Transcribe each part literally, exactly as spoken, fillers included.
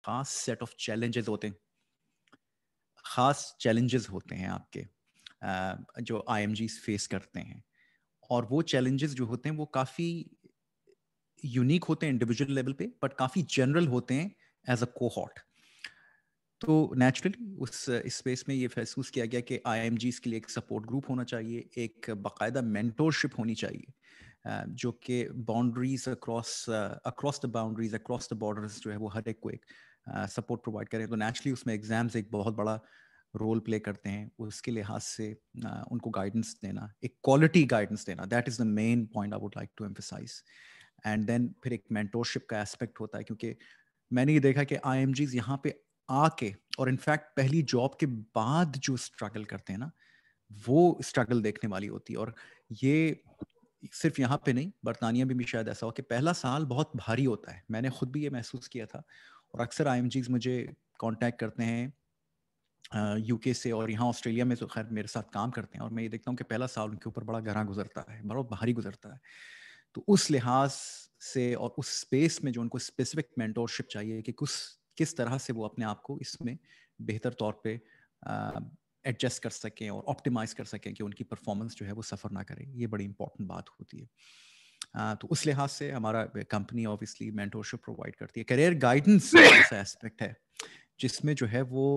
خاص set of challenges ہوتے ہیں, خاص چیلنجز ہوتے ہیں آپ کے جو آئی ایم جیز فیس کرتے ہیں, اور وہ چیلنجز جو ہوتے ہیں وہ کافی یونیک ہوتے ہیں انڈیویجول لیول پہ, بٹ کافی جنرل ہوتے ہیں ایز اے کوہارٹ. تو نیچرلی اس اسپیس میں یہ محسوس کیا گیا کہ آئی ایم جیز کے لیے ایک سپورٹ گروپ ہونا چاہیے, ایک باقاعدہ مینٹورشپ ہونی چاہیے جو کہ boundaries across across the boundaries across the borders جو ہے وہ ہر ایک کو ایک سپورٹ پرووائڈ کریں. تو نیچرلی اس میں ایگزامز ایک بہت بڑا رول پلے کرتے ہیں. اس کے لحاظ سے ان کو گائیڈنس دینا, ایک کوالٹی گائیڈنس دینا, that is the main point I would like to emphasise. And then پھر ایک مینٹورشپ کا اسپیکٹ ہوتا ہے, کیونکہ میں نے یہ دیکھا کہ آئی ایم جیز یہاں پہ آ کے اور انفیکٹ پہلی جاب کے بعد جو اسٹرگل کرتے ہیں نا, وہ اسٹرگل دیکھنے والی ہوتی ہے. اور یہ صرف یہاں پہ نہیں, برطانیہ میں بھی شاید ایسا ہو کہ پہلا سال بہت بھاری ہوتا ہے. میں نے خود بھی یہ محسوس کیا تھا, اور اکثر آئی ایم جیز مجھے کانٹیکٹ کرتے ہیں یو کے سے, اور یہاں آسٹریلیا میں تو خیر میرے ساتھ کام کرتے ہیں, اور میں یہ دیکھتا ہوں کہ پہلا سال ان کے اوپر بڑا گہرا گزرتا ہے, بڑا بھاری گزرتا ہے. تو اس لحاظ سے اور اس اسپیس میں جو ان کو اسپیسیفک مینٹورشپ چاہیے کہ کس کس طرح سے وہ اپنے آپ کو اس میں بہتر طور پہ ایڈجسٹ کر سکیں اور آپٹیمائز کر سکیں کہ ان کی پرفارمنس جو ہے وہ سفر نہ کرے, یہ بڑی امپورٹنٹ بات ہوتی ہے. تو اس لحاظ سے ہمارا کمپنی اوبیسلی مینٹورشپ پرووائڈ کرتی ہے. کیریئر گائیڈنس ایک ایسا اسپیکٹ ہے جس میں جو ہے وہ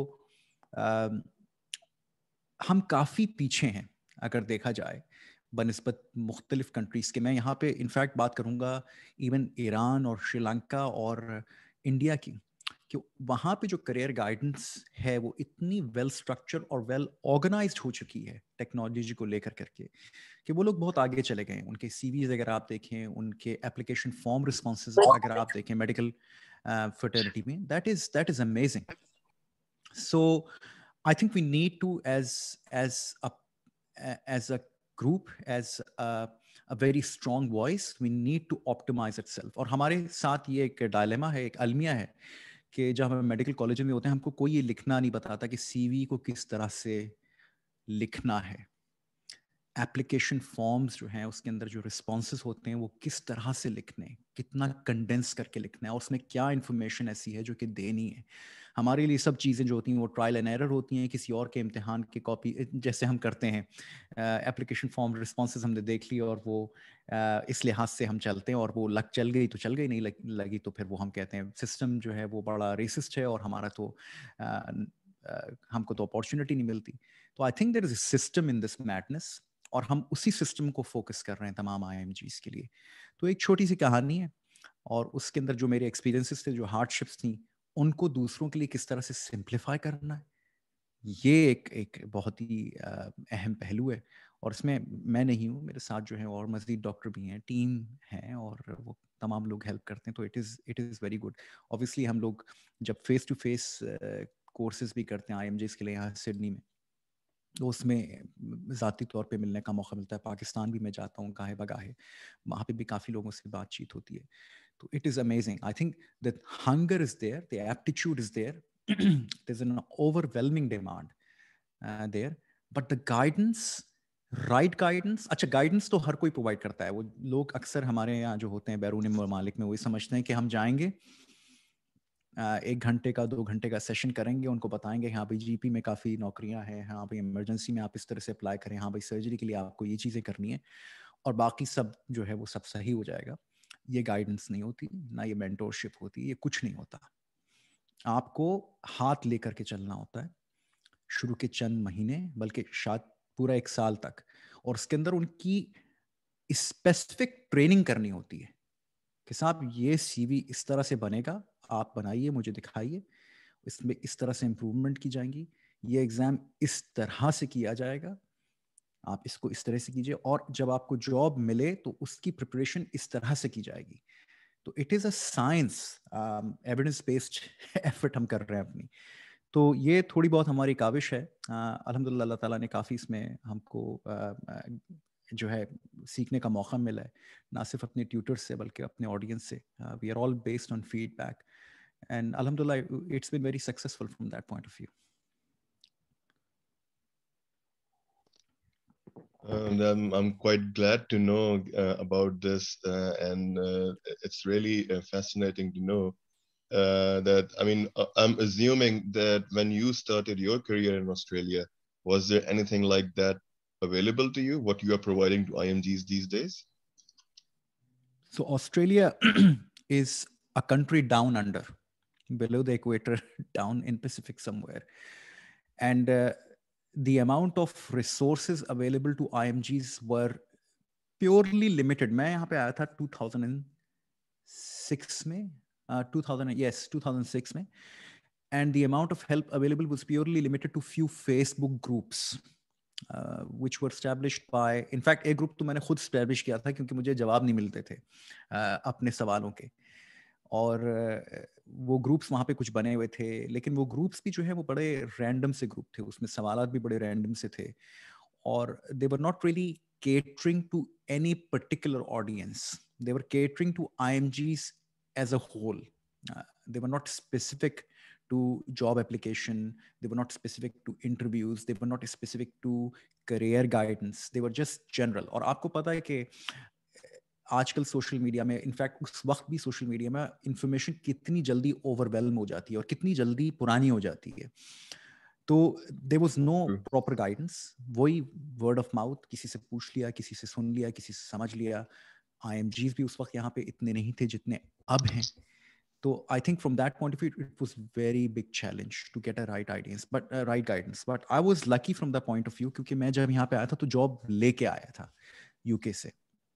ہم کافی پیچھے ہیں اگر دیکھا جائے بنسبت مختلف کنٹریز کے. میں یہاں پہ انفیکٹ بات کروں گا ایون ایران اور شری لنکا اور انڈیا کی, کہ وہاں پہ جو کریئر گائیڈنس ہے وہ اتنی ویل اسٹرکچر اور ویل آرگنائزڈ ہو چکی ہے ٹیکنالوجی کو لے کر کر کے کہ وہ لوگ بہت آگے چلے گئے ہیں. ان کے سی ویز اگر آپ دیکھیں, ان کے اپلیکیشن فارم رسپانسز اگر آپ دیکھیں میڈیکل فرٹرنٹی میں, that is that is amazing. So I think we need to, as as a as a group, as a, a very strong voice, we need to optimize itself. اور ہمارے ساتھ یہ ایک dilemma ہے, ایک المیہ ہے کہ جب ہم میڈیکل کالج میں ہوتے ہیں ہم کو کوئی یہ لکھنا نہیں بتاتا کہ سی وی کو کس طرح سے لکھنا ہے. ایپلیکیشن فارمز جو ہیں اس کے اندر جو رسپانسز ہوتے ہیں وہ کس طرح سے لکھنے, کتنا کنڈینس کر کے لکھنا ہے, اور اس میں کیا انفارمیشن ایسی ہے جو کہ دینی ہے. ہمارے لیے سب چیزیں جو ہوتی ہیں وہ ٹرائل اینڈ ایرر ہوتی ہیں, کسی اور کے امتحان کی کاپی جیسے ہم کرتے ہیں. ایپلیکیشن فارم رسپانسز ہم نے دیکھ لی اور وہ اس لحاظ سے ہم چلتے ہیں, اور وہ لگ چل گئی تو چل گئی, نہیں لگی تو پھر وہ ہم کہتے ہیں سسٹم جو ہے وہ بڑا ریسسٹ ہے اور ہمارا تو ہم کو تو اپارچونیٹی نہیں ملتی. تو I think there is a system in this madness, اور ہم اسی سسٹم کو فوکس کر رہے ہیں تمام آئی ایم جیز کے لیے. تو ایک چھوٹی سی کہانی ہے, اور اس کے اندر جو میرے ایکسپیرینسز تھے, جو ہارڈ شپس تھیں, ان کو دوسروں کے لیے کس طرح سے سمپلیفائی کرنا ہے, یہ ایک ایک بہت ہی اہم پہلو ہے. اور اس میں میں نہیں ہوں, میرے ساتھ جو ہے اور مزید ڈاکٹر بھی ہیں, ٹیم ہیں, اور وہ تمام لوگ ہیلپ کرتے ہیں. تو it is it is very good. Obviously ہم لوگ جب فیس ٹو فیس کورسز بھی کرتے ہیں آئی ایم جیز کے لیے یہاں سڈنی میں, تو اس میں ذاتی طور پہ ملنے کا موقع ملتا ہے. پاکستان بھی میں جاتا ہوں گاہے بگاہے, وہاں پہ بھی کافی لوگوں سے بات چیت ہوتی ہے. تو it is amazing. I think that hunger is there, the aptitude is there, there's an overwhelming demand uh, there, but the guidance, right guidance, اچھا guidance تو ہر کوئی پرووائڈ کرتا ہے. وہ لوگ اکثر ہمارے یہاں جو ہوتے ہیں بیرون ممالک میں وہی سمجھتے ہیں کہ ہم جائیں گے, ایک گھنٹے کا دو گھنٹے کا سیشن کریں گے, ان کو بتائیں گے ہاں بھائی جی پی میں کافی نوکریاں ہیں, ہاں بھائی ایمرجنسی میں آپ اس طرح سے اپلائی کریں, ہاں بھائی سرجری کے لیے آپ کو یہ چیزیں کرنی ہے, اور باقی سب جو ہے وہ سب صحیح ہو جائے گا. یہ گائیڈنس نہیں ہوتی, نہ یہ مینٹورشپ ہوتی, یہ کچھ نہیں ہوتا. آپ کو ہاتھ لے کر کے چلنا ہوتا ہے شروع کے چند مہینے, بلکہ شاید پورا ایک سال تک, اور اس کے اندر ان کی اسپیسیفک ٹریننگ کرنی ہوتی ہے کہ صاحب یہ سی وی اس طرح سے بنے گا, آپ بنائیے, مجھے دکھائیے, اس میں اس طرح سے امپروومنٹ کی جائیں گی, یہ ایگزام اس طرح سے کیا جائے گا, آپ اس کو اس طرح سے کیجیے, اور جب آپ کو جاب ملے تو اس کی پریپریشن اس طرح سے کی جائے گی. تو it is a science, evidence based effort ہم کر رہے ہیں اپنی. تو یہ تھوڑی بہت ہماری کاوش ہے. الحمد للہ اللہ تعالیٰ نے کافی اس میں ہم کو جو ہے سیکھنے کا موقع ملا ہے, نہ صرف اپنے ٹیوٹر سے بلکہ اپنے آڈینس سے. We are all based on feedback, and الحمد للہ it's been very successful from that point of view. And I'm, I'm quite glad to know uh, about this, uh, and uh, it's really uh, fascinating to know uh, that I mean, uh, I'm assuming that when you started your career in Australia, was there anything like that available to you? What you are providing to I M Gs these days? So Australia is a country down under, below the equator, down in Pacific somewhere, and uh, the amount of resources available to I M Gs were purely limited. मैं यहाँ पे आया था two thousand six में, uh, two thousand yes two thousand six में, and the amount of help available was purely limited to few Facebook groups. Uh, which were established by, in fact, एक group तो मैंने खुद establish किया था क्योंकि मुझे जवाब नहीं मिलते थे uh, अपने सवालों के, और uh, वो ग्रुप्स वहाँ पे कुछ बने हुए थे, लेकिन वो ग्रुप्स भी जो है वो बड़े रैंडम से ग्रुप थे, उसमें सवालात भी बड़े रैंडम से थे, और they were not really catering to any particular audience. They were catering to I M Gs as a whole. Uh, they were not specific to job application. They were not specific to interviews. They were not specific to career guidance. They were just general. और आपको पता है कि आजकल social media में, in fact उस वक्त भी सोशल मीडिया में इंफॉर्मेशन कितनी जल्दी ओवरवेलम हो जाती है और कितनी जल्दी पुरानी हो जाती है, तो there was no proper guidance. वही वर्ड ऑफ माउथ, किसी से पूछ लिया, किसी से सुन लिया, किसी से समझ लिया. आईएमजीज भी उस वक्त यहाँ पे इतने नहीं थे जितने अब हैं. So I think from that point of view, it was very big challenge to get a right ideas, but uh, right guidance. But I was lucky from the point of view क्योंकि मैं जब यहाँ पे आया था तो job लेके आया था यूके से.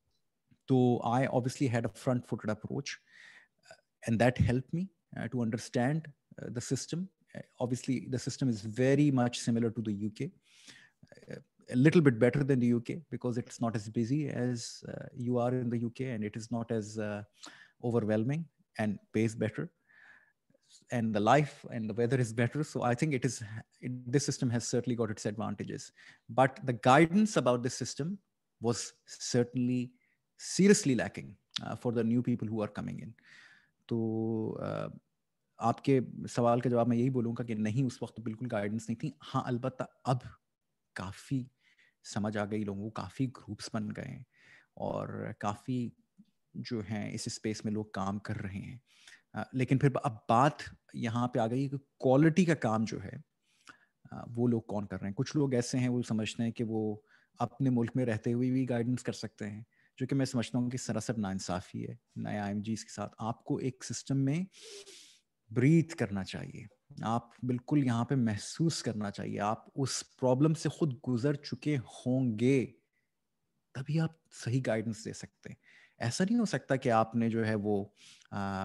So I obviously had a front-footed approach, uh, and that helped me uh, to understand uh, the system. Uh, obviously, the system is very much similar to the U K. Uh, a little bit better than the U K because it's not as busy as uh, you are in the U K, and it is not as uh, overwhelming and pays better, and the life and the weather is better. So I think it is, it, this system has certainly got its advantages, but the guidance about this system was certainly seriously lacking uh, for the new people who are coming in. तो uh, आपके सवाल का जवाब मैं यही बोलूँगा कि नहीं, उस वक्त बिल्कुल गाइडेंस नहीं थी. हाँ, अलबत्ता अब काफ़ी समझ आ गई लोगों को, काफ़ी ग्रुप्स बन गए और काफ़ी जो हैं इस स्पेस में लोग काम कर रहे हैं. Uh, लेकिन फिर अब बात यहाँ पे आ गई कि क्वालिटी का काम जो है uh, वो लोग कौन कर रहे हैं. कुछ लोग ऐसे हैं वो समझते हैं कि वो अपने मुल्क में रहते हुए भी गाइडेंस कर सकते हैं, जो कि मैं समझता हूँ कि सरासर नाइंसाफ़ी है नए आईएमजीज के साथ. आपको एक सिस्टम में ब्रीथ करना चाहिए, आप बिल्कुल यहाँ पे महसूस करना चाहिए, आप उस प्रॉब्लम से खुद गुजर चुके होंगे तभी आप सही गाइडेंस दे सकते हैं. ऐसा नहीं हो सकता कि आपने जो है वो आ,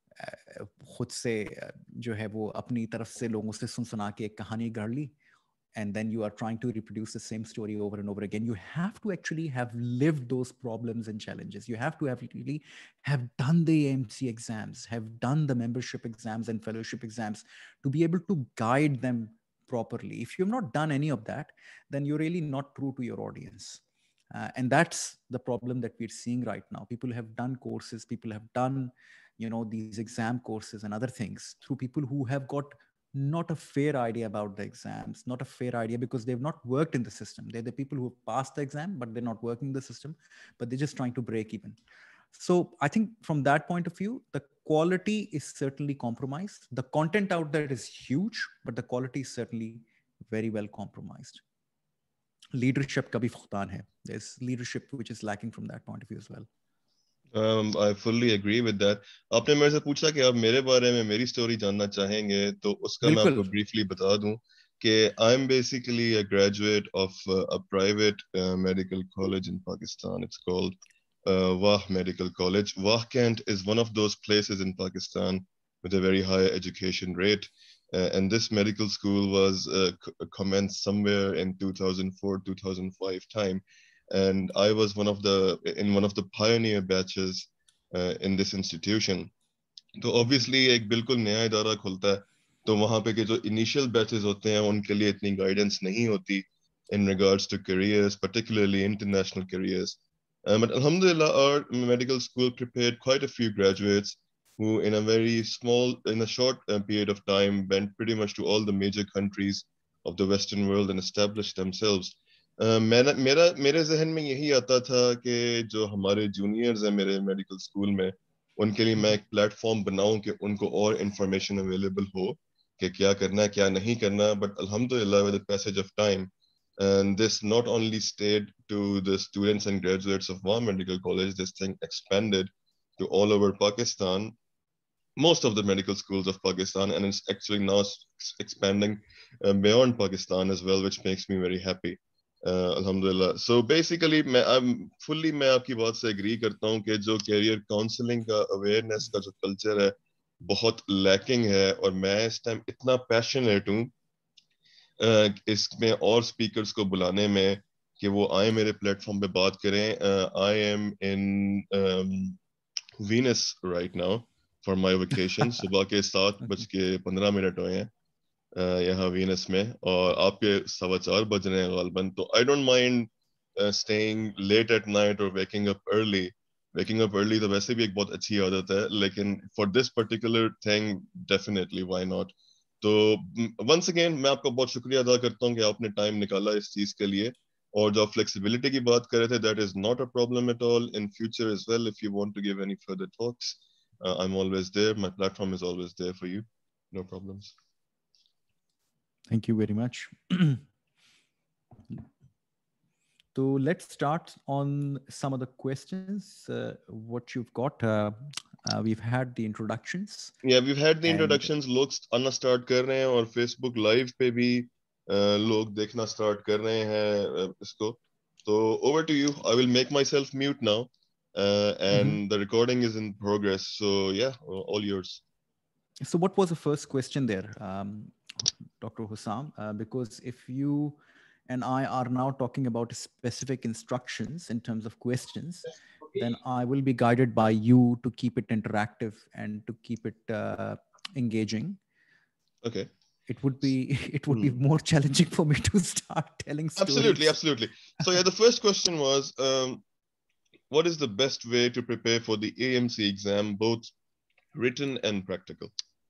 खुद से जो है वो अपनी तरफ से लोगों से सुन सुना के एक कहानी गढ़ ली, and then you are trying to reproduce the same story over and over again. You have to actually have lived those problems and challenges. You have to have really have done the A M C exams, have done the membership exams and fellowship exams to be able to guide them properly. If you've not done any of that, then you're really not true to your audience. Uh, and that's the problem that we're seeing right now. People have done courses, people have done, you know, these exam courses and other things through people who have got not a fair idea about the exams, not a fair idea because they've not worked in the system. They're the people who have passed the exam, but they're not working in the system, but they're just trying to break even. So I think from that point of view, the quality is certainly compromised. The content out there is huge, but the quality is certainly very well compromised. Leadership ka bhi fuqtan hai. There's leadership which is lacking from that point of view as well. Um, I fully agree with that. आपने मेरे से पूछा कि आप मेरे बारे में मेरी स्टोरी जानना चाहेंगे, तो उसका मैं आपको briefly बता दूं कि I'm basically a graduate of uh, a private uh, medical college in Pakistan. It's called uh, Wah Medical College. Wah Kent is one of those places in Pakistan with a very high education rate. Uh, and this medical school was uh, commenced somewhere in two thousand four, two thousand five time. And I was one of the in one of the pioneer batches uh, in this institution. तो obviously एक बिल्कुल नया इदारा खुलता है, तो वहाँ पे के जो initial batches होते हैं उनके लिए इतनी guidance नहीं होती in regards to careers, particularly international careers. Um, but alhamdulillah, our medical school prepared quite a few graduates who in a very small, in a short uh, period of time went pretty much to all the major countries of the Western world and established themselves. Uh, मेरा मेरा मेरे जहन में यही आता था कि जो हमारे जूनियर्स हैं मेरे मेडिकल स्कूल में, उनके लिए मैं एक प्लेटफॉर्म बनाऊं कि उनको और इंफॉर्मेशन अवेलेबल हो कि क्या करना है क्या नहीं करना. But alhamdulillah, with the passage of time, and this not only stayed to the students and graduates of Wa Medical College, this thing expanded to all over Pakistan, most of the medical schools of Pakistan, and it's actually now expanding uh, beyond Pakistan as well, which makes me very happy. Uh, Alhamdulillah. So basically, मैं I'm fully मैं आपकी बात से agree करता हूँ कि जो career counseling का awareness का जो culture है बहुत lacking है, और मैं इस time इतना passionate हूँ uh, इसमें और speakers को बुलाने में कि वो आए मेरे platform पे बात करें. uh, I am in um, Venus right now for my vacation. सुबह के सात बज के पंद्रह मिनट हुए हैं यहाँ वीनस में, और आपके सवा चार बज रहे हैं गालबन. तो I don't mind uh, staying late at night or waking up early. Waking up early तो वैसे भी एक बहुत अच्छी आदत है, लेकिन for this particular thing definitely why not. तो once again मैं आपका बहुत शुक्रिया अदा करता हूँ कि आपने टाइम निकाला इस चीज के लिए. और जो फ्लेक्सिबिलिटी की बात कर रहे थे, that is not a problem at all. In future as well, if you want to give any further talks, uh, I'm always there. My platform is always there for you. No problems. Thank you very much. So let's start on some of the questions. Uh, what you've got. Uh, uh, we've had the introductions. Yeah, we've had the introductions. लोग आना start कर रहे हैं, और Facebook Live पे भी uh, लोग देखना start कर रहे हैं uh, इसको. So over to you. I will make myself mute now, uh, and mm-hmm. the recording is in progress. So yeah, all yours. So what was the first question there, um, Doctor Hussam? Uh, because if you and I are now talking about specific instructions in terms of questions, then I will be guided by you to keep it interactive and to keep it uh, engaging. Okay. It would be it would hmm. be more challenging for me to start telling stories. Absolutely, absolutely. So yeah, the first question was, um, what is the best way to prepare for the A M C exam, both written and practical?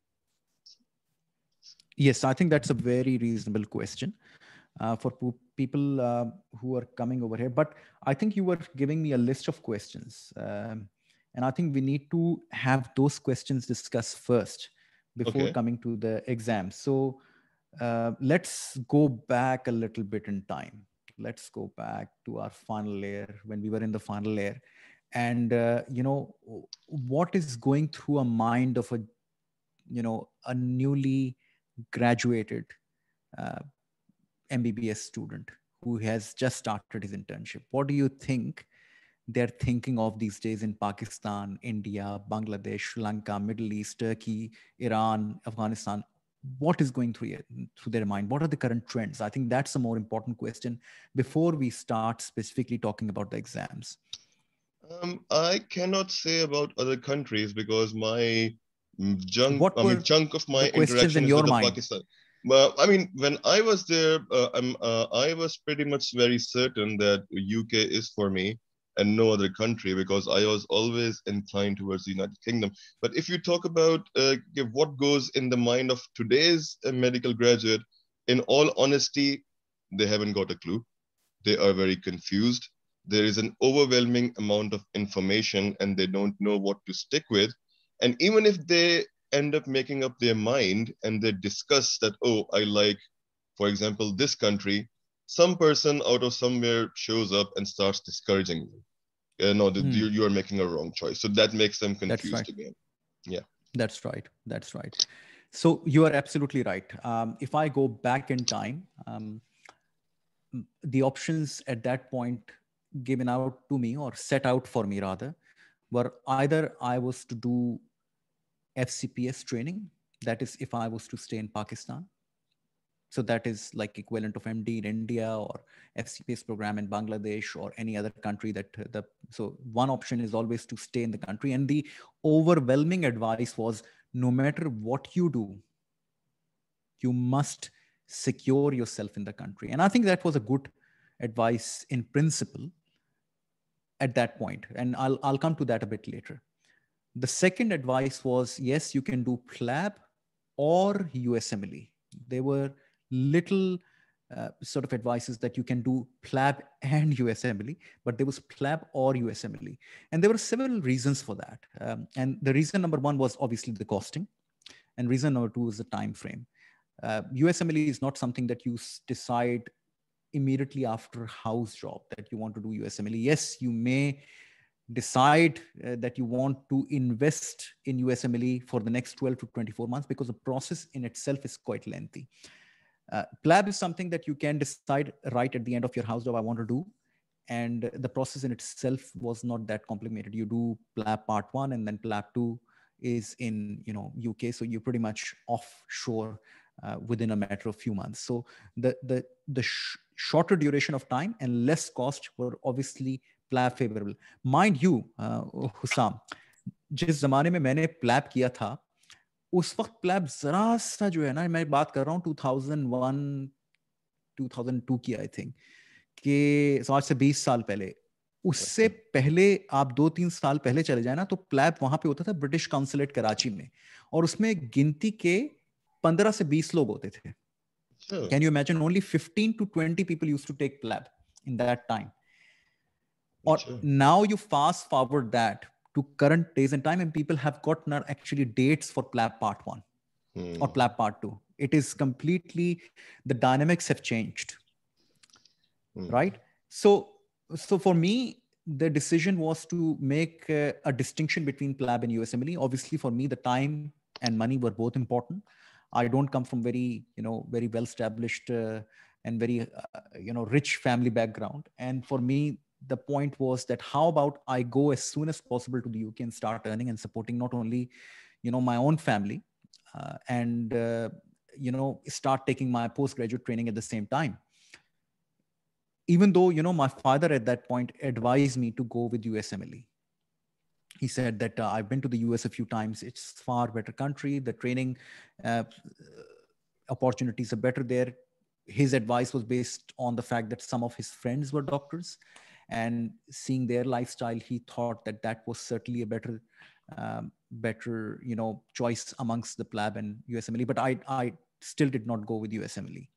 Yes, I think that's a very reasonable question uh, for people uh, who are coming over here. But I think you were giving me a list of questions. Um, and I think we need to have those questions discussed first before okay. coming to the exam. So uh, let's go back a little bit in time. Let's go back to our final year, when we were in the final year. And, uh, you know, what is going through a mind of a, you know, a newly graduated uh, M B B S student who has just started his internship? What do you think they're thinking of these days in Pakistan, India, Bangladesh, Sri Lanka, Middle East, Turkey, Iran, Afghanistan? What is going through, through their mind? What are the current trends? I think that's a more important question before we start specifically talking about the exams. Um, I cannot say about other countries because my junk, what I mean, chunk of my interaction in is with mind? Pakistan. Well, I mean, when I was there, uh, I'm, uh, I was pretty much very certain that U K is for me and no other country, because I was always inclined towards the United Kingdom. But if you talk about uh, what goes in the mind of today's uh, medical graduate, in all honesty, they haven't got a clue. They are very confused. There is an overwhelming amount of information and they don't know what to stick with. And even if they end up making up their mind and they discuss that, oh, I like, for example, this country, some person out of somewhere shows up and starts discouraging you. Uh, no, the, hmm. you, you are making a wrong choice. So that makes them confused right. again. Yeah. That's right. That's right. So you are absolutely right. Um, if I go back in time, um, the options at that point given out to me, or set out for me rather, were either I was to do F C P S training, that is if I was to stay in Pakistan. So that is like equivalent of M D in India, or F C P S program in Bangladesh, or any other country that the, so one option is always to stay in the country. And the overwhelming advice was, no matter what you do, you must secure yourself in the country. And I think that was a good advice in principle at that point. And I'll, I'll come to that a bit later. The second advice was, yes, you can do P L A B or U S M L E. They were little uh, sort of advice is that you can do PLAB and U S M L E, but there was PLAB or U S M L E. And there were several reasons for that. Um, and the reason number one was obviously the costing. And reason number two is the time frame. Uh, U S M L E is not something that you s- decide immediately after house job that you want to do U S M L E. Yes, you may decide uh, that you want to invest in U S M L E for the next twelve to twenty-four months because the process in itself is quite lengthy. Uh, PLAB is something that you can decide right at the end of your house job, I want to do. And the process in itself was not that complicated. You do PLAB part one and then PLAB two is in, you know, U K. So you're pretty much offshore uh, within a matter of few months. So the, the, the sh- shorter duration of time and less cost were obviously PLAB favorable. Mind you, uh, Hussam, जिस जमाने में मैंने PLAB किया था, उस वक्त PLAB जरा सा जो है ना, मैं बात कर रहा हूँ two thousand one, two thousand two की आई थिंक, कि आज से बीस साल पहले, उससे पहले आप दो तीन साल पहले चले जाए ना, तो PLAB वहां पे होता था ब्रिटिश काउंसुलेट कराची में, और उसमें गिनती के पंद्रह से बीस लोग होते थे. Sure. Can you imagine? Only fifteen to twenty people used to take PLAB in that time. Or sure. Now you fast forward that to current days and time, and people have got not actually dates for PLAB part one hmm. or PLAB part two. It is completely, the dynamics have changed, hmm. right? So, so for me, the decision was to make uh, a distinction between PLAB and U S M L E. Obviously, for me, the time and money were both important. I don't come from very, you know, very well-established uh, and very, uh, you know, rich family background. And for me, the point was that how about I go as soon as possible to the U K and start earning and supporting not only, you know, my own family uh, and, uh, you know, start taking my postgraduate training at the same time. Even though, you know, my father at that point advised me to go with U S M L E. He said that uh, I've been to the U S a few times. It's far better country. The training uh, opportunities are better there. His advice was based on the fact that some of his friends were doctors, and seeing their lifestyle, he thought that that was certainly a better, um, better, you know, choice amongst the PLAB and U S M L E. But I, I still did not go with U S M L E.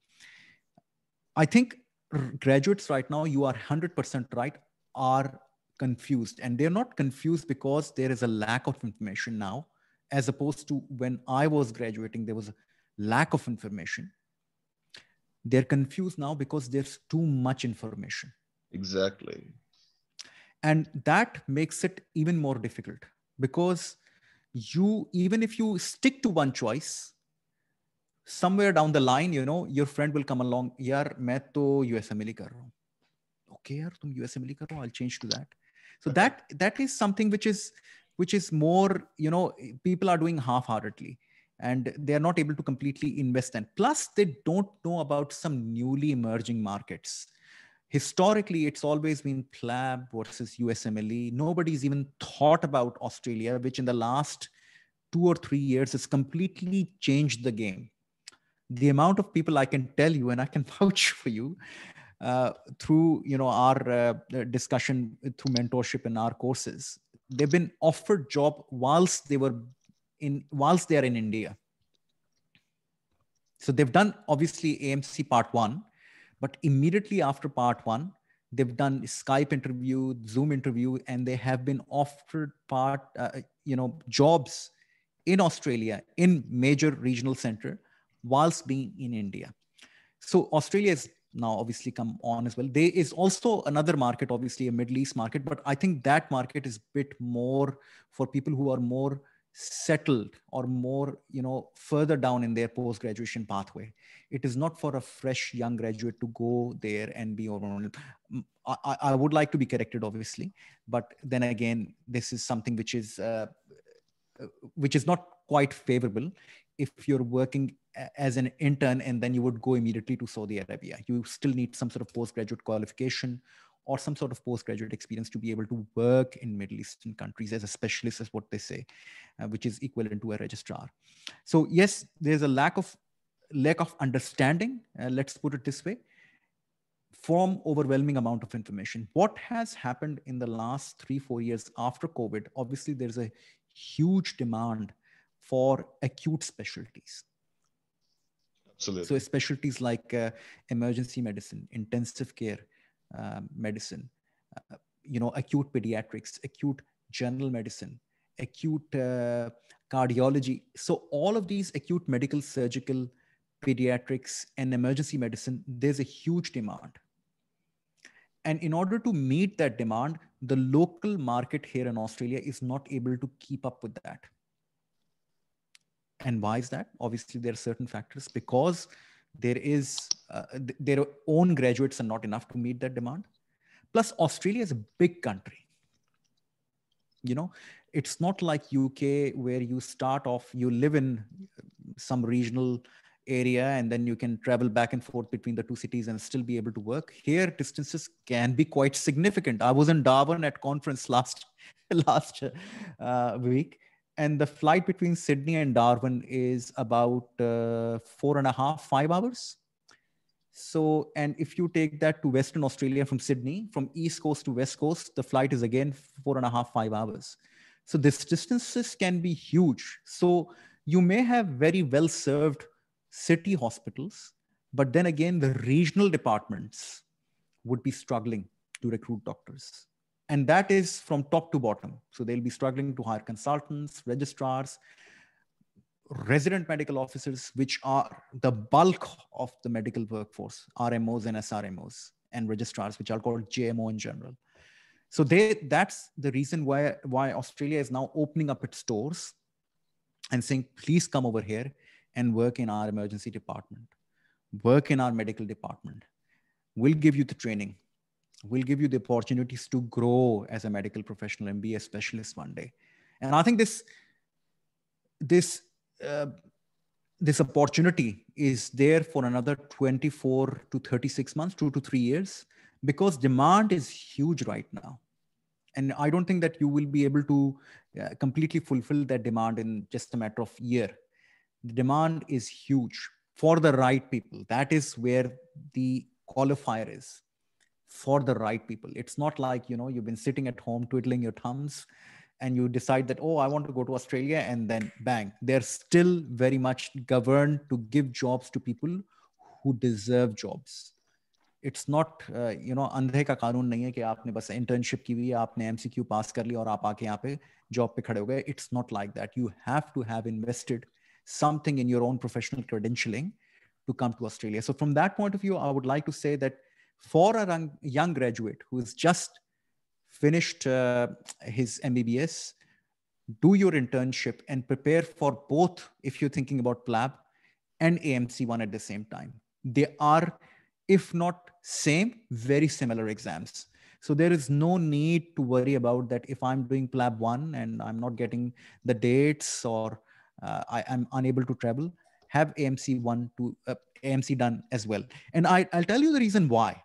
I think graduates right now, you are one hundred percent right, are confused. And they're not confused because there is a lack of information now, as opposed to when I was graduating, there was a lack of information. They're confused now because there's too much information. Exactly. And that makes it even more difficult because you, even if you stick to one choice, somewhere down the line, you know, your friend will come along. Yaar, main to U S M L E kar raha hu. Okay, yaar, tum U S M L E kar raha ho, I'll change to that. So that that is something which is which is more, you know, people are doing half-heartedly, and they are not able to completely invest in. Plus, they don't know about some newly emerging markets. Historically, it's always been PLAB versus U S M L E. Nobody's even thought about Australia, which in the last two or three years has completely changed the game. The amount of people I can tell you, and I can vouch for you, uh, through, you know, our uh, discussion through mentorship in our courses, they've been offered job whilst they were in, whilst they are in India. So they've done obviously A M C part one, but immediately after part one, they've done Skype interview, Zoom interview, and they have been offered part, uh, you know, jobs in Australia, in major regional center, whilst being in India. So Australia is now obviously come on as well. There is also another market, obviously a Middle East market, but I think that market is a bit more for people who are more settled or more, you know, further down in their post-graduation pathway. It is not for a fresh young graduate to go there and be overwhelmed. I, I would like to be corrected, obviously, but then again, this is something which is uh, which is not quite favorable. If you're working as an intern and then you would go immediately to Saudi Arabia, you still need some sort of postgraduate qualification or some sort of postgraduate experience to be able to work in Middle Eastern countries as a specialist, is what they say, uh, which is equivalent to a registrar. So yes, there's a lack of lack of understanding, uh, let's put it this way, from overwhelming amount of information. What has happened in the last three, four years after COVID, obviously there's a huge demand for acute specialties. Absolutely. So specialties like uh, emergency medicine, intensive care uh, medicine, uh, you know, acute pediatrics, acute general medicine, acute uh, cardiology. So all of these acute medical, surgical, pediatrics, and emergency medicine, there's a huge demand. And in order to meet that demand, the local market here in Australia is not able to keep up with that. And why is that? Obviously, there are certain factors. Because there is uh, th- their own graduates are not enough to meet that demand. Plus, Australia is a big country. You know, it's not like U K where you start off, you live in some regional area and then you can travel back and forth between the two cities and still be able to work. Here, distances can be quite significant. I was in Darwin at conference last last uh, week, and the flight between Sydney and Darwin is about uh, four and a half, five hours. So, and if you take that to Western Australia from Sydney, from East Coast to West Coast, the flight is again four and a half, five hours. So these distances can be huge. So you may have very well served city hospitals, but then again, the regional departments would be struggling to recruit doctors. And that is from top to bottom. So they'll be struggling to hire consultants, registrars, resident medical officers, which are the bulk of the medical workforce, R M Os and S R M Os, and registrars, which are called J M O in general. So they, that's the reason why, why Australia is now opening up its doors and saying, please come over here and work in our emergency department, work in our medical department. We'll give you the training. We'll give you the opportunities to grow as a medical professional and be a specialist one day. And I think this, this, uh, this opportunity is there for another twenty-four to thirty-six months, two to three years, because demand is huge right now. And I don't think that you will be able to uh, completely fulfill that demand in just a matter of a year. The demand is huge for the right people. That is where the qualifier is, for the right people. It's not like, you know, you've been sitting at home twiddling your thumbs and you decide that, oh, I want to go to Australia, and then bang, they're still very much governed to give jobs to people who deserve jobs. It's not, uh, you know, अंधे का कानून नहीं है कि आपने बस internship की हुई है, आपने M C Q पास कर लिया और आप आके यहाँ पे job पे खड़े हो गए. It's not like that. You have to have invested something in your own professional credentialing to come to Australia. So from that point of view, I would like to say that for a young graduate who has just finished uh, his M B B S, do your internship and prepare for both if you're thinking about P L A B and A M C one at the same time. They are, if not same, very similar exams. So there is no need to worry about that if I'm doing P L A B one and I'm not getting the dates or uh, I, I'm unable to travel, have A M C one to uh, A M C done as well. And I, I'll tell you the reason why.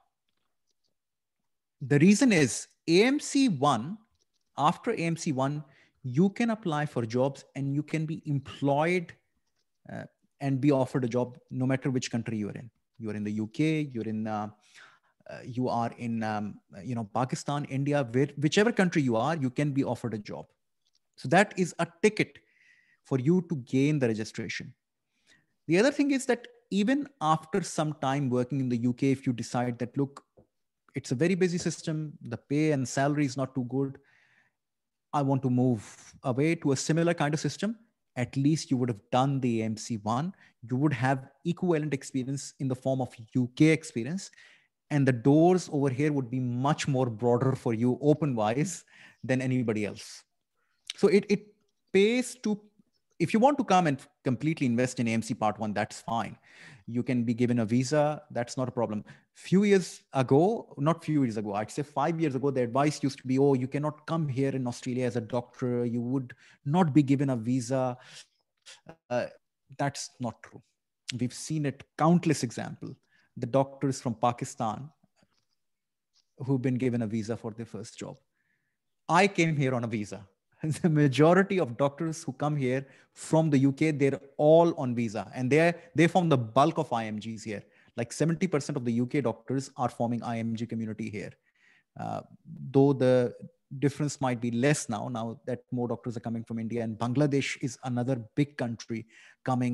The reason is A M C one, after A M C one, you can apply for jobs and you can be employed uh, and be offered a job no matter which country you're in. You're in the U K, you're in, uh, uh, you are in, um, you know, Pakistan, India, where, whichever country you are, you can be offered a job. So that is a ticket for you to gain the registration. The other thing is that even after some time working in the U K, if you decide that, look, it's a very busy system, the pay and salary is not too good, I want to move away to a similar kind of system, at least you would have done the A M C one. You would have equivalent experience in the form of U K experience. And the doors over here would be much more broader for you, open-wise, than anybody else. So it, it pays to, if you want to come and completely invest in A M C Part one, that's fine. You can be given a visa. That's not a problem. Few years ago, not few years ago, I'd say five years ago, the advice used to be, oh, you cannot come here in Australia as a doctor. You would not be given a visa. Uh, that's not true. We've seen it, countless example. The doctors from Pakistan who've been given a visa for their first job. I came here on a visa. The majority of doctors who come here from the U K, they're all on visa, and they they form the bulk of I M Gs here. Like seventy percent of the U K doctors are forming I M G community here. Uh, though the difference might be less now, now that more doctors are coming from India, and Bangladesh is another big country coming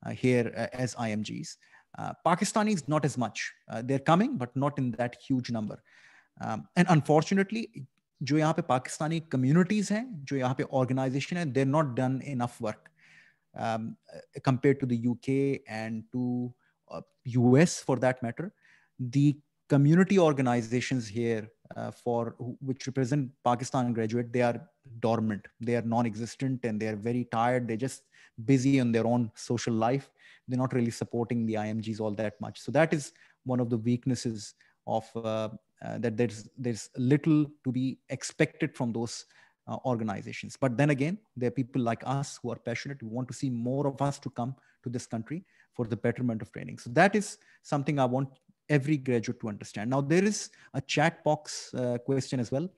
uh, here uh, as I M Gs. Uh, Pakistanis, not as much. Uh, they're coming, but not in that huge number. Um, and unfortunately, जो यहाँ पे Pakistani communities हैं, जो यहाँ पे organization है, they're not done enough work um, compared to the U K and to uh, U S for that matter. The community organizations here uh, for which represent Pakistan graduate, they are dormant, they are non-existent, and they are very tired. They're just busy on their own social life. They're not really supporting the I M Gs all that much. So that is one of the weaknesses of uh, uh, that there's there's little to be expected from those uh, organizations. But then again, there are people like us who are passionate. We want to see more of us to come to this country for the betterment of training. So that is something I want every graduate to understand. Now, there is a chat box uh, question as well.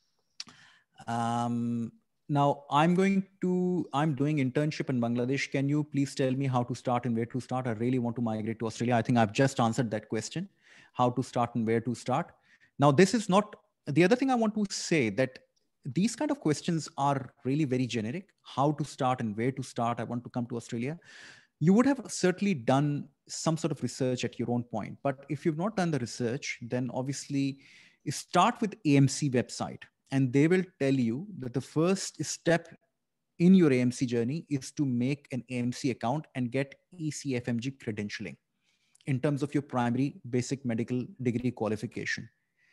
Um, now, I'm going to, I'm doing internship in Bangladesh. Can you please tell me how to start and where to start? I really want to migrate to Australia. I think I've just answered that question, how to start and where to start. Now, this is not, the other thing I want to say that these kind of questions are really very generic. How to start and where to start. I want to come to Australia. You would have certainly done some sort of research at your own point. But if you've not done the research, then obviously start with A M C website. And they will tell you that the first step in your A M C journey is to make an A M C account and get E C F M G credentialing in terms of your primary basic medical degree qualification.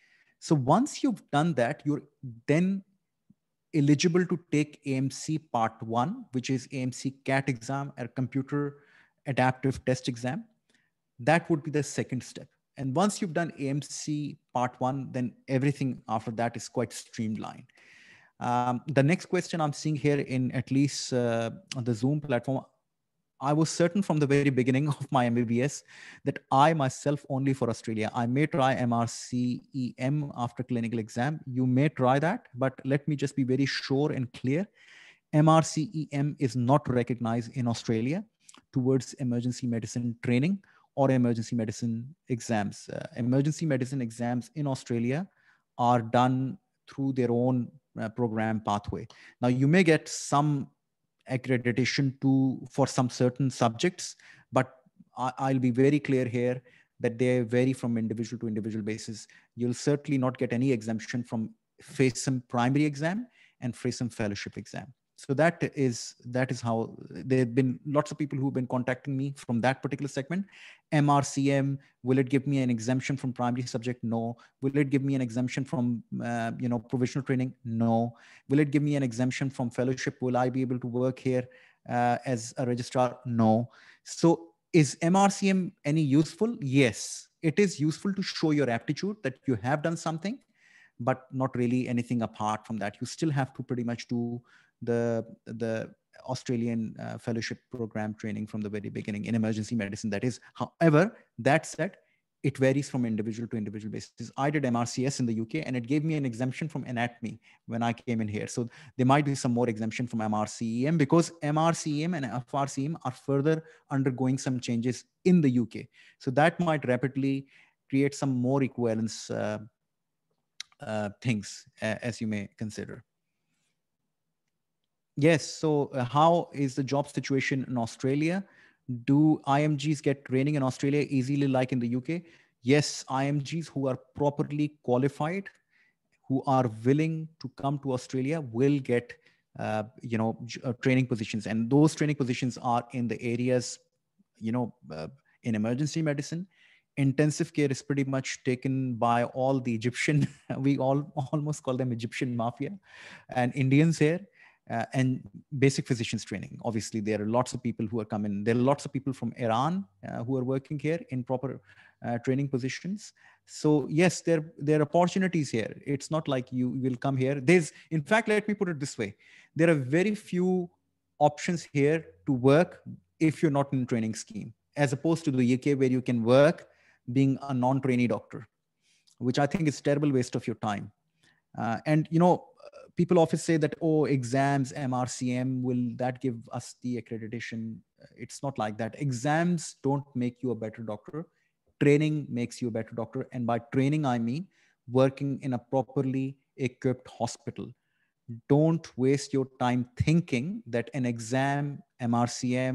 So once you've done that, you're then eligible to take A M C part one, which is A M C C A T exam, or computer adaptive test exam. That would be the second step. And once you've done A M C part one, then everything after that is quite streamlined. Um, the next question I'm seeing here in at least uh, on the Zoom platform, I was certain from the very beginning of my M B B S that I myself only for Australia. I may try M R C E M after clinical exam. You may try that, but let me just be very sure and clear. M R C E M is not recognized in Australia towards emergency medicine training or emergency medicine exams. Uh, emergency medicine exams in Australia are done through their own uh, program pathway. Now, you may get some accreditation to for some certain subjects, but I, I'll be very clear here that they vary from individual to individual basis. You'll certainly not get any exemption from FACEM primary exam and FACEM fellowship exam. So that is that is how there have been lots of people who've been contacting me from that particular segment. M R C M, will it give me an exemption from primary subject? No. Will it give me an exemption from uh, you know provisional training? No. Will it give me an exemption from fellowship? Will I be able to work here uh, as a registrar? No. So is M R C M any useful? Yes, it is useful to show your aptitude that you have done something, but not really anything apart from that. You still have to pretty much do the the Australian uh, fellowship program training from the very beginning in emergency medicine. That is, however, that said, it varies from individual to individual basis. I did M R C S in the U K and it gave me an exemption from anatomy when I came in here. So there might be some more exemption from M R C E M because M R C E M and F R C E M are further undergoing some changes in the U K. So that might rapidly create some more equivalence uh, uh, things uh, as you may consider. Yes. So uh, how is the job situation in Australia? Do I M Gs get training in Australia easily like in the U K? Yes, I M Gs who are properly qualified, who are willing to come to Australia will get uh, you know, uh, training positions. And those training positions are in the areas, you know, uh, in emergency medicine. Intensive care is pretty much taken by all the Egyptian, we all almost call them Egyptian mafia and Indians here. Uh, and basic physicians training. Obviously, there are lots of people who are coming. There are lots of people from Iran uh, who are working here in proper uh, training positions. So yes, there, there are opportunities here. It's not like you will come here. There's, in fact, let me put it this way. There are very few options here to work if you're not in a training scheme, as opposed to the U K where you can work being a non-trainee doctor, which I think is a terrible waste of your time. Uh, and, you know, people often say that, oh, exams, M R C M, will that give us the accreditation? It's not like that. Exams don't make you a better doctor. Training makes you a better doctor. And by training, I mean working in a properly equipped hospital. Don't waste your time thinking that an exam, M R C M,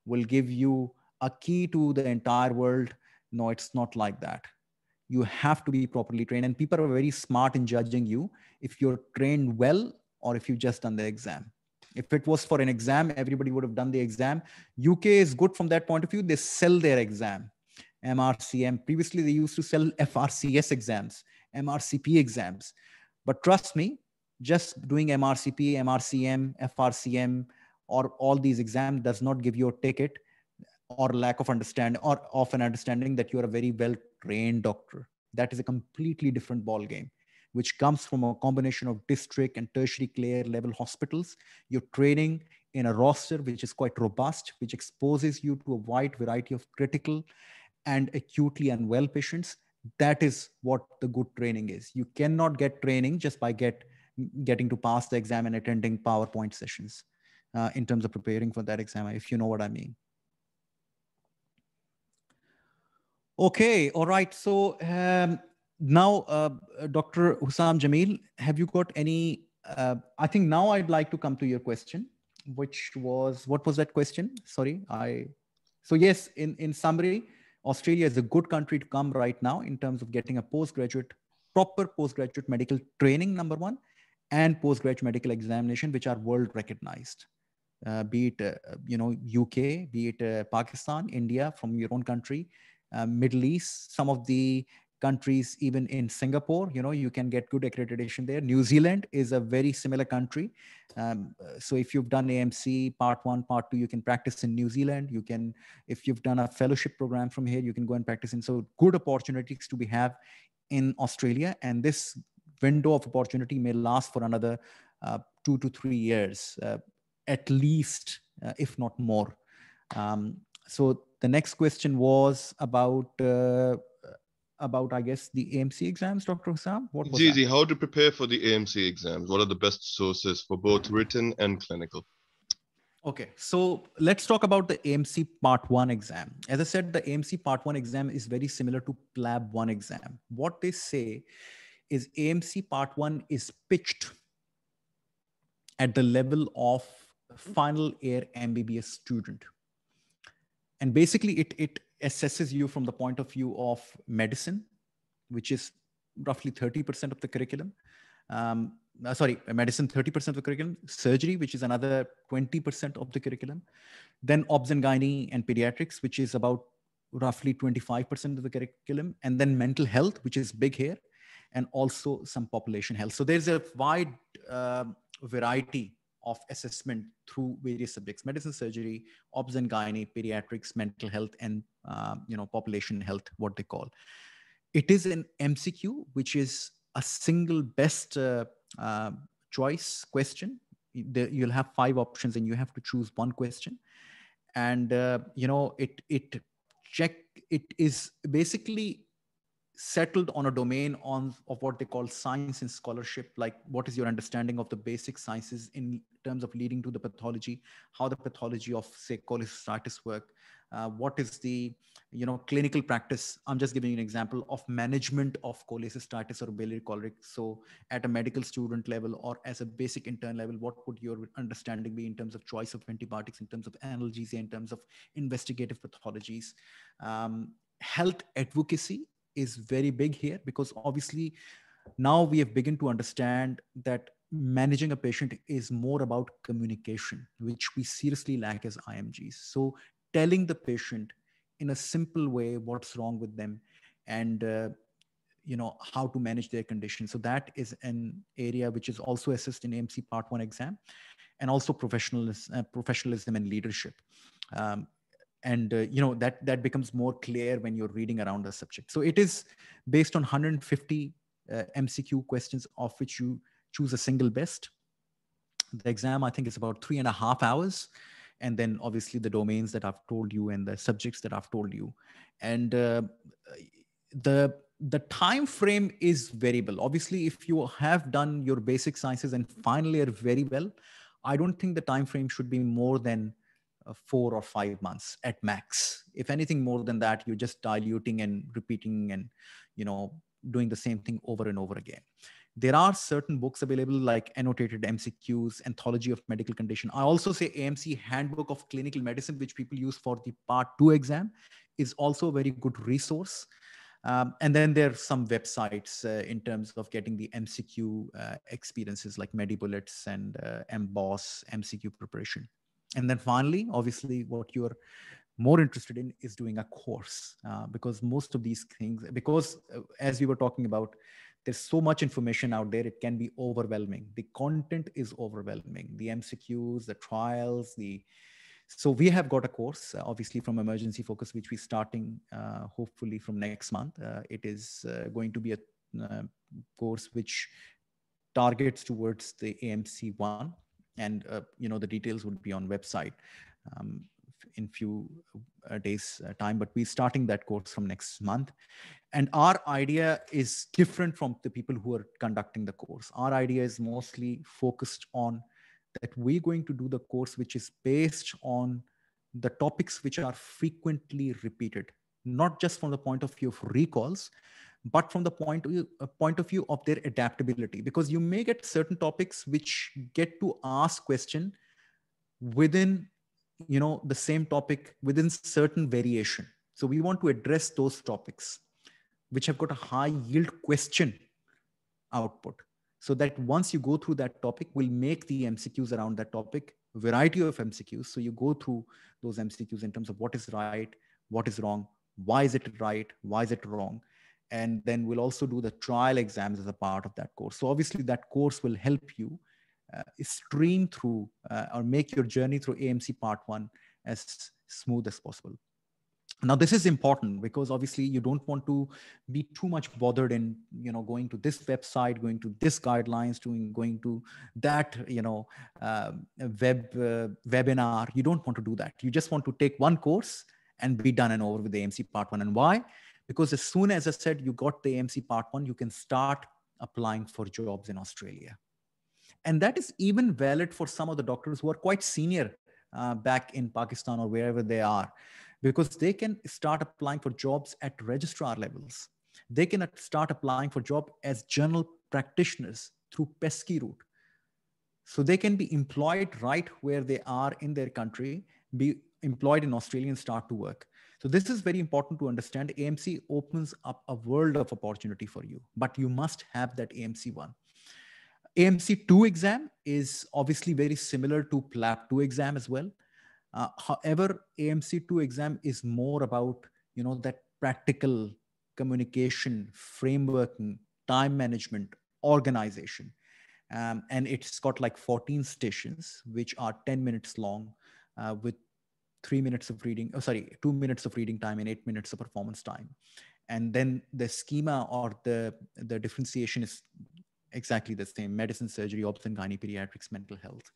will give you a key to the entire world. No, it's not like that. You have to be properly trained, and people are very smart in judging you if you're trained well or if you've just done the exam. If it was for an exam, everybody would have done the exam. U K is good from that point of view. They sell their exam. M R C M. Previously, they used to sell F R C S exams, M R C P exams. But trust me, just doing M R C P, M R C M, F R C M, or all these exams does not give you a ticket or lack of understanding or of an understanding that you are a very well-trained doctor. That is a completely different ball game, which comes from a combination of district and tertiary care level hospitals. You're training in a roster which is quite robust, which exposes you to a wide variety of critical and acutely unwell patients. That is what the good training is. You cannot get training just by get getting to pass the exam and attending PowerPoint sessions uh, in terms of preparing for that exam, if you know what I mean. Okay, all right. So um, now, uh, Doctor Hussam Jamil, have you got any, uh, I think now I'd like to come to your question, which was, what was that question? Sorry, I, so yes, in, in summary, Australia is a good country to come right now in terms of getting a postgraduate, proper postgraduate medical training, number one, and postgraduate medical examination, which are world recognized. Uh, be it, uh, you know, U K, be it uh, Pakistan, India, from your own country, uh, Middle East, some of the countries, even in Singapore, you know, you can get good accreditation there. New Zealand is a very similar country. Um, so if you've done A M C part one, part two, you can practice in New Zealand. You can, if you've done a fellowship program from here, you can go and practice in. So good opportunities to be have in Australia. And this window of opportunity may last for another uh, two to three years. Uh, at least, uh, if not more. Um, so the next question was about, uh, about I guess, the A M C exams, Doctor Hussam? What was Gigi, that? how to prepare for the A M C exams? What are the best sources for both written and clinical? Okay, so let's talk about the A M C Part one exam. As I said, the A M C Part one exam is very similar to P L A B one exam. What they say is A M C Part one is pitched at the level of final year M B B S student. And basically it, it assesses you from the point of view of medicine, which is roughly thirty percent of the curriculum. Um, uh, sorry, medicine, thirty percent of the curriculum, surgery, which is another twenty percent of the curriculum. Then obs and gynae and pediatrics, which is about roughly twenty-five percent of the curriculum. And then mental health, which is big here, and also some population health. So there's a wide uh, variety of assessment through various subjects: medicine, surgery, obs and gynae, pediatrics, mental health, and uh, you know, population health, what they call. It is an M C Q, which is a single best uh, uh, choice question. The, you'll have five options, and you have to choose one question. And uh, you know, it it check it is basically settled on a domain on of what they call science and scholarship. Like, what is your understanding of the basic sciences in terms of leading to the pathology, how the pathology of, say, cholecystitis work, uh, what is the, you know, clinical practice. I'm just giving you an example of management of cholecystitis or biliary choleric. So at a medical student level or as a basic intern level, what would your understanding be in terms of choice of antibiotics, in terms of analgesia, in terms of investigative pathologies? Um, health advocacy is very big here, because obviously now we have begun to understand that managing a patient is more about communication, which we seriously lack as I M Gs. So telling the patient in a simple way what's wrong with them, and uh, you know, how to manage their condition. So that is an area which is also assessed in A M C Part one exam, and also professionalism, uh, professionalism and leadership. Um, and uh, you know, that that becomes more clear when you're reading around the subject. So it is based on one hundred fifty uh, M C Q questions, of which you choose a single best. The exam, I think, is about three and a half hours, and then obviously the domains that I've told you and the subjects that I've told you. And uh, the the time frame is variable. Obviously, if you have done your basic sciences and final year very well, I don't think the time frame should be more than uh, four or five months at max. If anything more than that, you're just diluting and repeating and, you know, doing the same thing over and over again. There are certain books available like Annotated M C Qs, Anthology of Medical Condition. I also say A M C Handbook of Clinical Medicine, which people use for the part two exam, is also a very good resource. Um, and then there are some websites uh, in terms of getting the M C Q uh, experiences like MediBullets and uh, Emboss M C Q preparation. And then finally, obviously, what you're more interested in is doing a course, uh, because most of these things, because uh, as we were talking about, there's so much information out there, it can be overwhelming. The content is overwhelming. The M C Qs, the trials, the so we have got a course, uh, obviously from Emergency Focus, which we're starting uh, hopefully from next month. Uh, it is uh, going to be a uh, course which targets towards the A M C one, and uh, you know the details would be on website um, in few uh, days uh, time. But we're starting that course from next month, and our idea is different from the people who are conducting the course. Our idea is mostly focused on that we're going to do the course which is based on the topics which are frequently repeated, not just from the point of view of recalls, but from the point of view, uh, point of view of their adaptability. Because you may get certain topics which get to ask question within, you know, the same topic within certain variation. So we want to address those topics which have got a high yield question output, so that once you go through that topic, we'll make the M C Qs around that topic, variety of M C Qs. So you go through those M C Qs in terms of what is right, what is wrong, why is it right, why is it wrong. And then we'll also do the trial exams as a part of that course. So obviously that course will help you uh, stream through uh, or make your journey through A M C part one as smooth as possible. Now, this is important because obviously you don't want to be too much bothered in, you know, going to this website, going to this guidelines, doing, going to that, you know, uh, web uh, webinar. You don't want to do that. You just want to take one course and be done and over with the A M C part one. And why? Because as soon as I said, you got the A M C part one, you can start applying for jobs in Australia. And that is even valid for some of the doctors who are quite senior uh, back in Pakistan or wherever they are, because they can start applying for jobs at registrar levels. They can start applying for job as general practitioners through pesky route. So they can be employed right where they are in their country, be employed in Australia and start to work. So this is very important to understand. A M C opens up a world of opportunity for you, but you must have that A M C one. A M C two exam is obviously very similar to P L A B two exam as well. Uh, however, A M C two exam is more about, you know, that practical communication, frameworking, time management, organization. Um, and it's got like fourteen stations, which are ten minutes long, uh, with three minutes of reading, oh, sorry, two minutes of reading time and eight minutes of performance time. And then the schema or the, the differentiation is exactly the same: medicine, surgery, obs and gynae, pediatrics, mental health.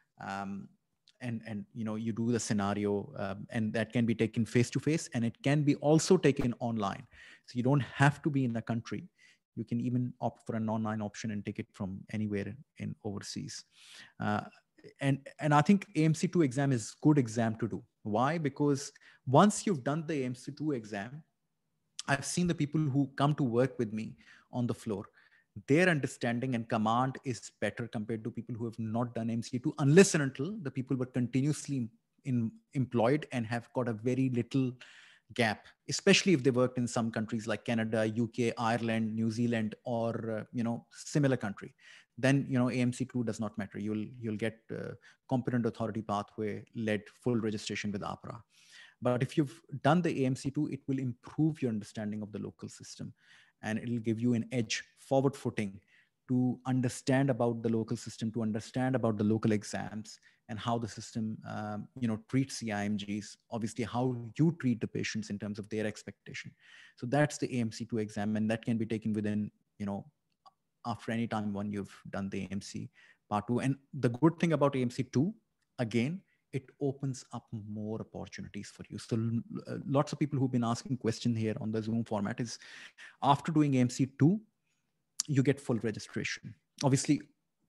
Um, and, and, you know, you do the scenario um, and that can be taken face to face, and it can be also taken online. So you don't have to be in the country. You can even opt for an online option and take it from anywhere in, in overseas. Uh, and, and I think A M C two exam is good exam to do. Why? Because once you've done the A M C two exam, I've seen the people who come to work with me on the floor, their understanding and command is better compared to people who have not done M C two, unless and until the people were continuously in, employed and have got a very little gap, especially if they worked in some countries like Canada, U K, Ireland, New Zealand, or, uh, you know, similar country. Then, you know, A M C two does not matter. You'll, you'll get uh, competent authority pathway led full registration with APRA. But if you've done the A M C two, it will improve your understanding of the local system, and it'll give you an edge, forward footing, to understand about the local system, to understand about the local exams and how the system, um, you know, treats the I M Gs, obviously how you treat the patients in terms of their expectation. So that's the A M C two exam, and that can be taken within, you know, after any time when you've done the A M C part two. And the good thing about A M C two, again, it opens up more opportunities for you. So uh, lots of people who've been asking questions here on the Zoom format is, after doing A M C two, you get full registration. Obviously,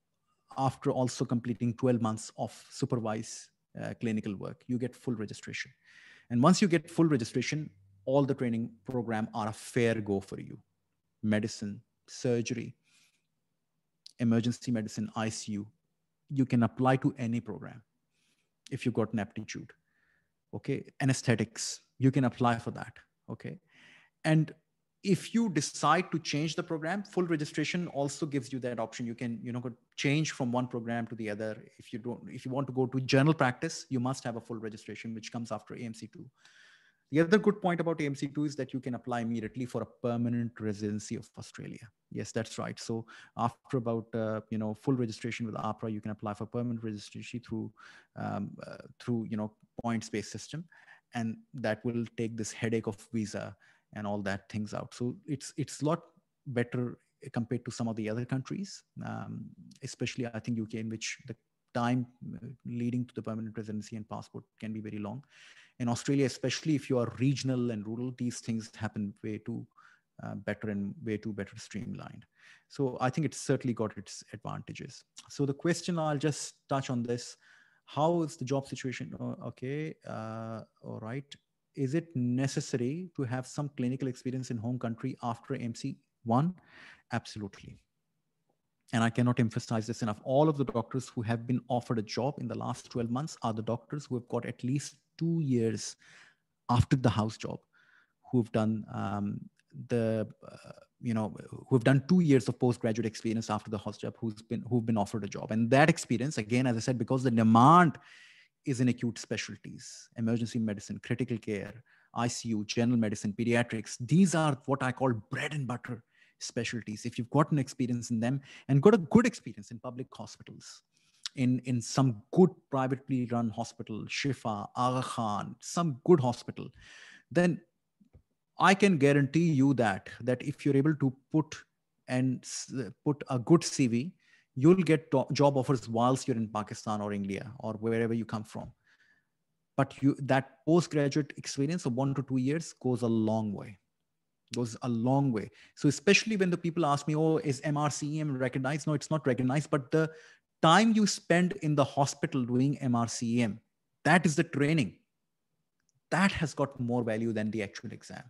after also completing twelve months of supervised uh, clinical work, you get full registration. And once you get full registration, all the training program are a fair go for you. Medicine, surgery, emergency medicine, I C U, you can apply to any program if you've got an aptitude. Okay, anesthetics, you can apply for that. Okay, and if you decide to change the program, full registration also gives you that option. You can, you know, change from one program to the other. If you don't, if you want to go to general practice, you must have a full registration, which comes after A M C two. The other good point about A M C two is that you can apply immediately for a permanent residency of Australia. Yes, that's right. So after about, uh, you know, full registration with APRA, you can apply for permanent residency through, um, uh, through, you know, points-based system. And that will take this headache of visa and all that things out. So it's it's a lot better compared to some of the other countries, um, especially I think U K, in which the time leading to the permanent residency and passport can be very long. In Australia, especially if you are regional and rural, these things happen way too uh, better and way too better streamlined. So I think it's certainly got its advantages. So the question, I'll just touch on this. How is the job situation? Oh, okay, uh, all right. Is it necessary to have some clinical experience in home country after M C one? Absolutely. And I cannot emphasize this enough. All of the doctors who have been offered a job in the last twelve months are the doctors who have got at least two years after the house job, who've done um, the, uh, you know, who've done two years of postgraduate experience after the house job, who's been, who've been offered a job. And that experience, again, as I said, because the demand is in acute specialties, emergency medicine, critical care, I C U, general medicine, pediatrics. These are what I call bread and butter specialties. If you've got an experience in them and got a good experience in public hospitals, in, in some good privately run hospital, Shifa, Aga Khan, some good hospital, then I can guarantee you that, that if you're able to put and put a good C V, you'll get job offers whilst you're in Pakistan or India or wherever you come from. But you, that postgraduate experience of one to two years goes a long way. Goes a long way. So especially when the people ask me, oh, is M R C E M recognized? No, it's not recognized. But the time you spend in the hospital doing M R C E M, that is the training. That has got more value than the actual exam.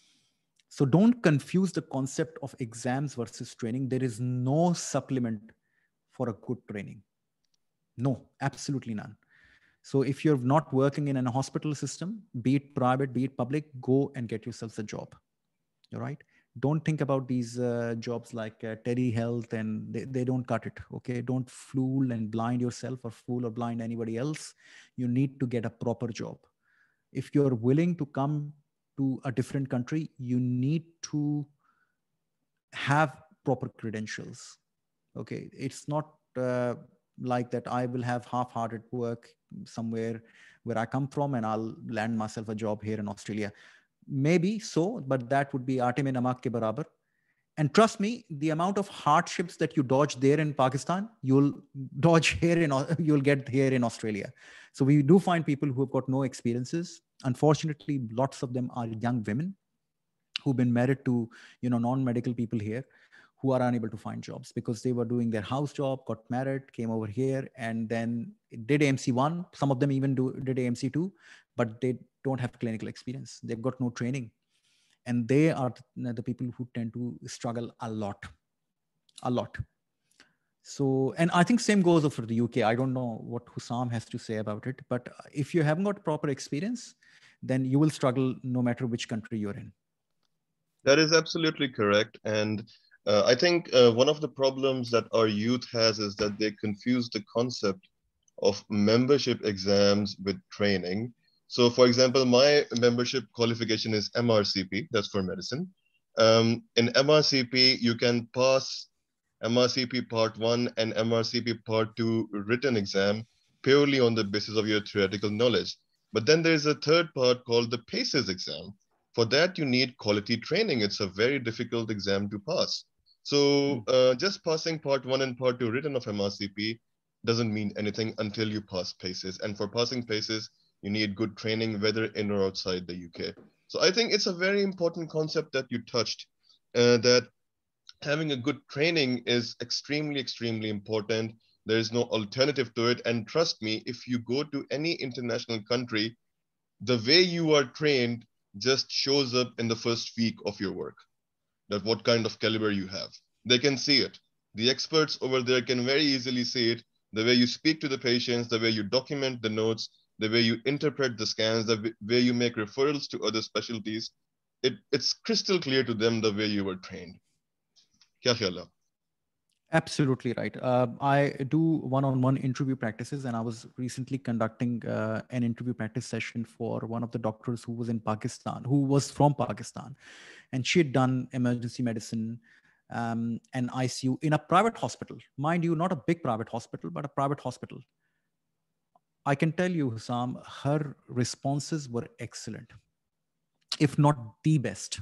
So don't confuse the concept of exams versus training. There is no supplement for a good training. No, absolutely none. So if you're not working in a hospital system, be it private, be it public, go and get yourself a job. All right. Don't think about these uh, jobs like uh, telehealth, and they, they don't cut it. Okay. Don't fool and blind yourself or fool or blind anybody else. You need to get a proper job. If you're willing to come to a different country, you need to have proper credentials. Okay. It's not uh, like that I will have half-hearted work somewhere where I come from and I'll land myself a job here in Australia. Maybe so, but that would be aate mein namak ke barabar. And trust me, the amount of hardships that you dodge there in Pakistan, you'll dodge here in, you'll get here in Australia. So we do find people who have got no experiences. Unfortunately, lots of them are young women who've been married to, you know, non-medical people here, who are unable to find jobs because they were doing their house job, got married, came over here, and then did A M C one. Some of them even do, did A M C two, but they don't have clinical experience. They've got no training. And they are the people who tend to struggle a lot, a lot. So, and I think same goes for the U K. I don't know what Hussam has to say about it, but if you haven't got proper experience, then you will struggle no matter which country you're in. That is absolutely correct. And uh, I think uh, one of the problems that our youth has is that they confuse the concept of membership exams with training. So for example, my membership qualification is M R C P, that's for medicine. Um, in M R C P, you can pass M R C P Part one and M R C P Part two written exam purely on the basis of your theoretical knowledge. But then there's a third part called the PACES exam. For that, you need quality training. It's a very difficult exam to pass. So uh, just passing Part one and Part two written of M R C P doesn't mean anything until you pass PACES. And for passing PACES, you need good training, whether in or outside the U K. So I think it's a very important concept that you touched, uh, that having a good training is extremely, extremely important. There is no alternative to it. And trust me, if you go to any international country, the way you are trained just shows up in the first week of your work, that what kind of caliber you have. They can see it. The experts over there can very easily see it. The way you speak to the patients, the way you document the notes, the way you interpret the scans, the way you make referrals to other specialties, it, it's crystal clear to them the way you were trained. Kya khayal hai? Absolutely right. Uh, I do one-on-one interview practices, and I was recently conducting uh, an interview practice session for one of the doctors who was in Pakistan, who was from Pakistan, and she had done emergency medicine um, and I C U in a private hospital. Mind you, not a big private hospital, but a private hospital. I can tell you, Hussam, her responses were excellent, if not the best.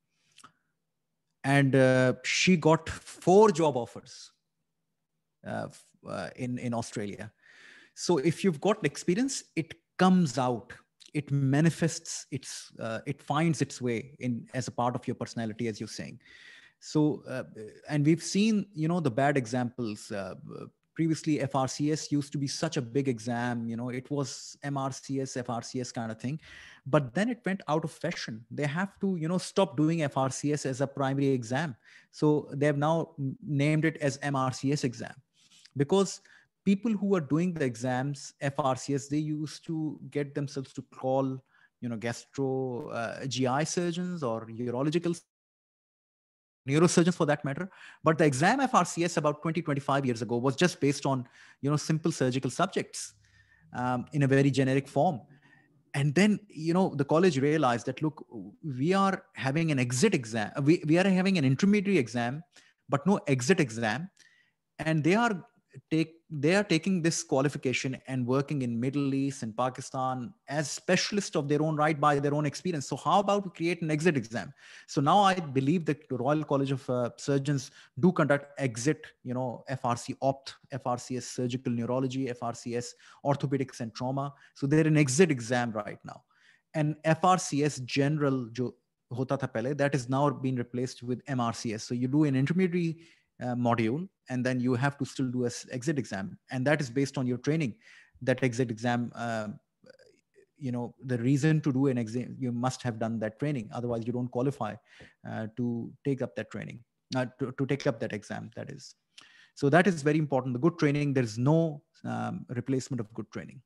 And uh, she got four job offers uh, uh, in, in Australia. So if you've got experience, it comes out, it manifests, it's, uh, it finds its way in as a part of your personality, as you're saying. So, uh, and we've seen, you know, the bad examples. Uh, previously, F R C S used to be such a big exam, you know, it was M R C S, F R C S kind of thing. But then it went out of fashion. They have to, you know, stop doing F R C S as a primary exam. So they have now named it as M R C S exam, because people who are doing the exams, F R C S, they used to get themselves to call, you know, gastro, uh, G I surgeons or urological neurosurgeons for that matter. But the exam F R C S about twenty, twenty-five years ago was just based on, you know, simple surgical subjects um, in a very generic form. And then, you know, the college realized that, look, we are having an exit exam. We, we are having an intermediate exam, but no exit exam. And they are take they are taking this qualification and working in Middle East and Pakistan as specialists of their own right by their own experience. So how about we create an exit exam? So now I believe that the Royal College of uh, Surgeons do conduct exit, you know, F R C opt, F R C S surgical neurology, F R C S orthopedics and trauma. So they're an exit exam right now. And F R C S general jo hota tha pehle, that is now being replaced with M R C S. So you do an intermediary uh, module, and then you have to still do an exit exam, and that is based on your training. That exit exam, uh, you know, the reason to do an exam, you must have done that training, otherwise you don't qualify uh, to take up that training, uh, to, to take up that exam, that is. So that is very important. The good training, there is no um, replacement of good training.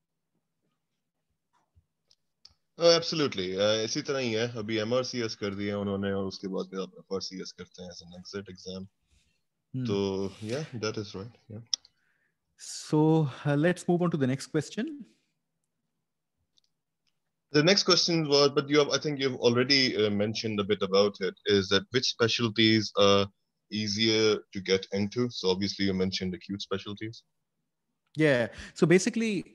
Oh, absolutely. Uh, इसी तरह ही है. अभी M R C S कर दिया उन्होंने और उसके बाद फिर आप F R C S करते हैं as an exit exam. Hmm. So yeah, that is right. Yeah. So uh, let's move on to the next question. The next question was, but you have, I think you've already uh, mentioned a bit about it, is that which specialties are easier to get into? So obviously you mentioned acute specialties. Yeah. So basically,